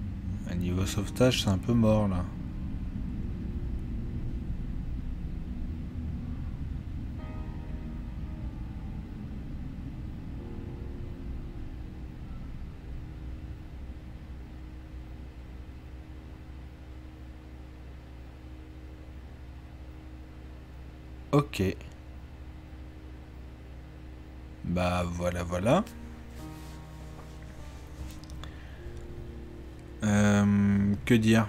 Niveau sauvetage, c'est un peu mort là. Ok. Bah voilà, voilà. Que dire?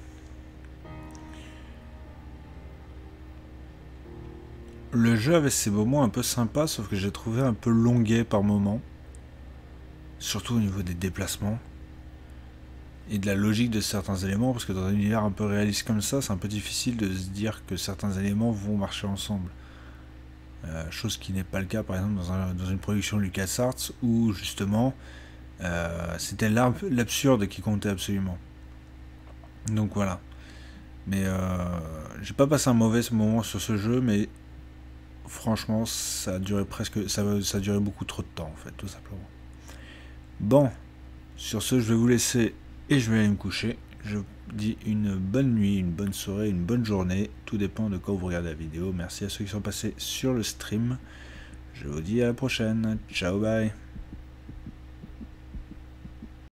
Le jeu avait ses moments un peu sympas, sauf que j'ai trouvé un peu longuet par moment. Surtout au niveau des déplacements. Et de la logique de certains éléments, parce que dans un univers un peu réaliste comme ça, c'est un peu difficile de se dire que certains éléments vont marcher ensemble. Chose qui n'est pas le cas par exemple dans une production LucasArts, où justement c'était l'absurde qui comptait absolument. Donc voilà. Mais j'ai pas passé un mauvais moment sur ce jeu, mais franchement ça a duré ça a duré beaucoup trop de temps en fait, tout simplement. Bon, sur ce je vais vous laisser et je vais aller me coucher. Je vous dis une bonne nuit, une bonne soirée, une bonne journée, tout dépend de quand vous regardez la vidéo. Merci à ceux qui sont passés sur le stream. Je vous dis à la prochaine, ciao, bye.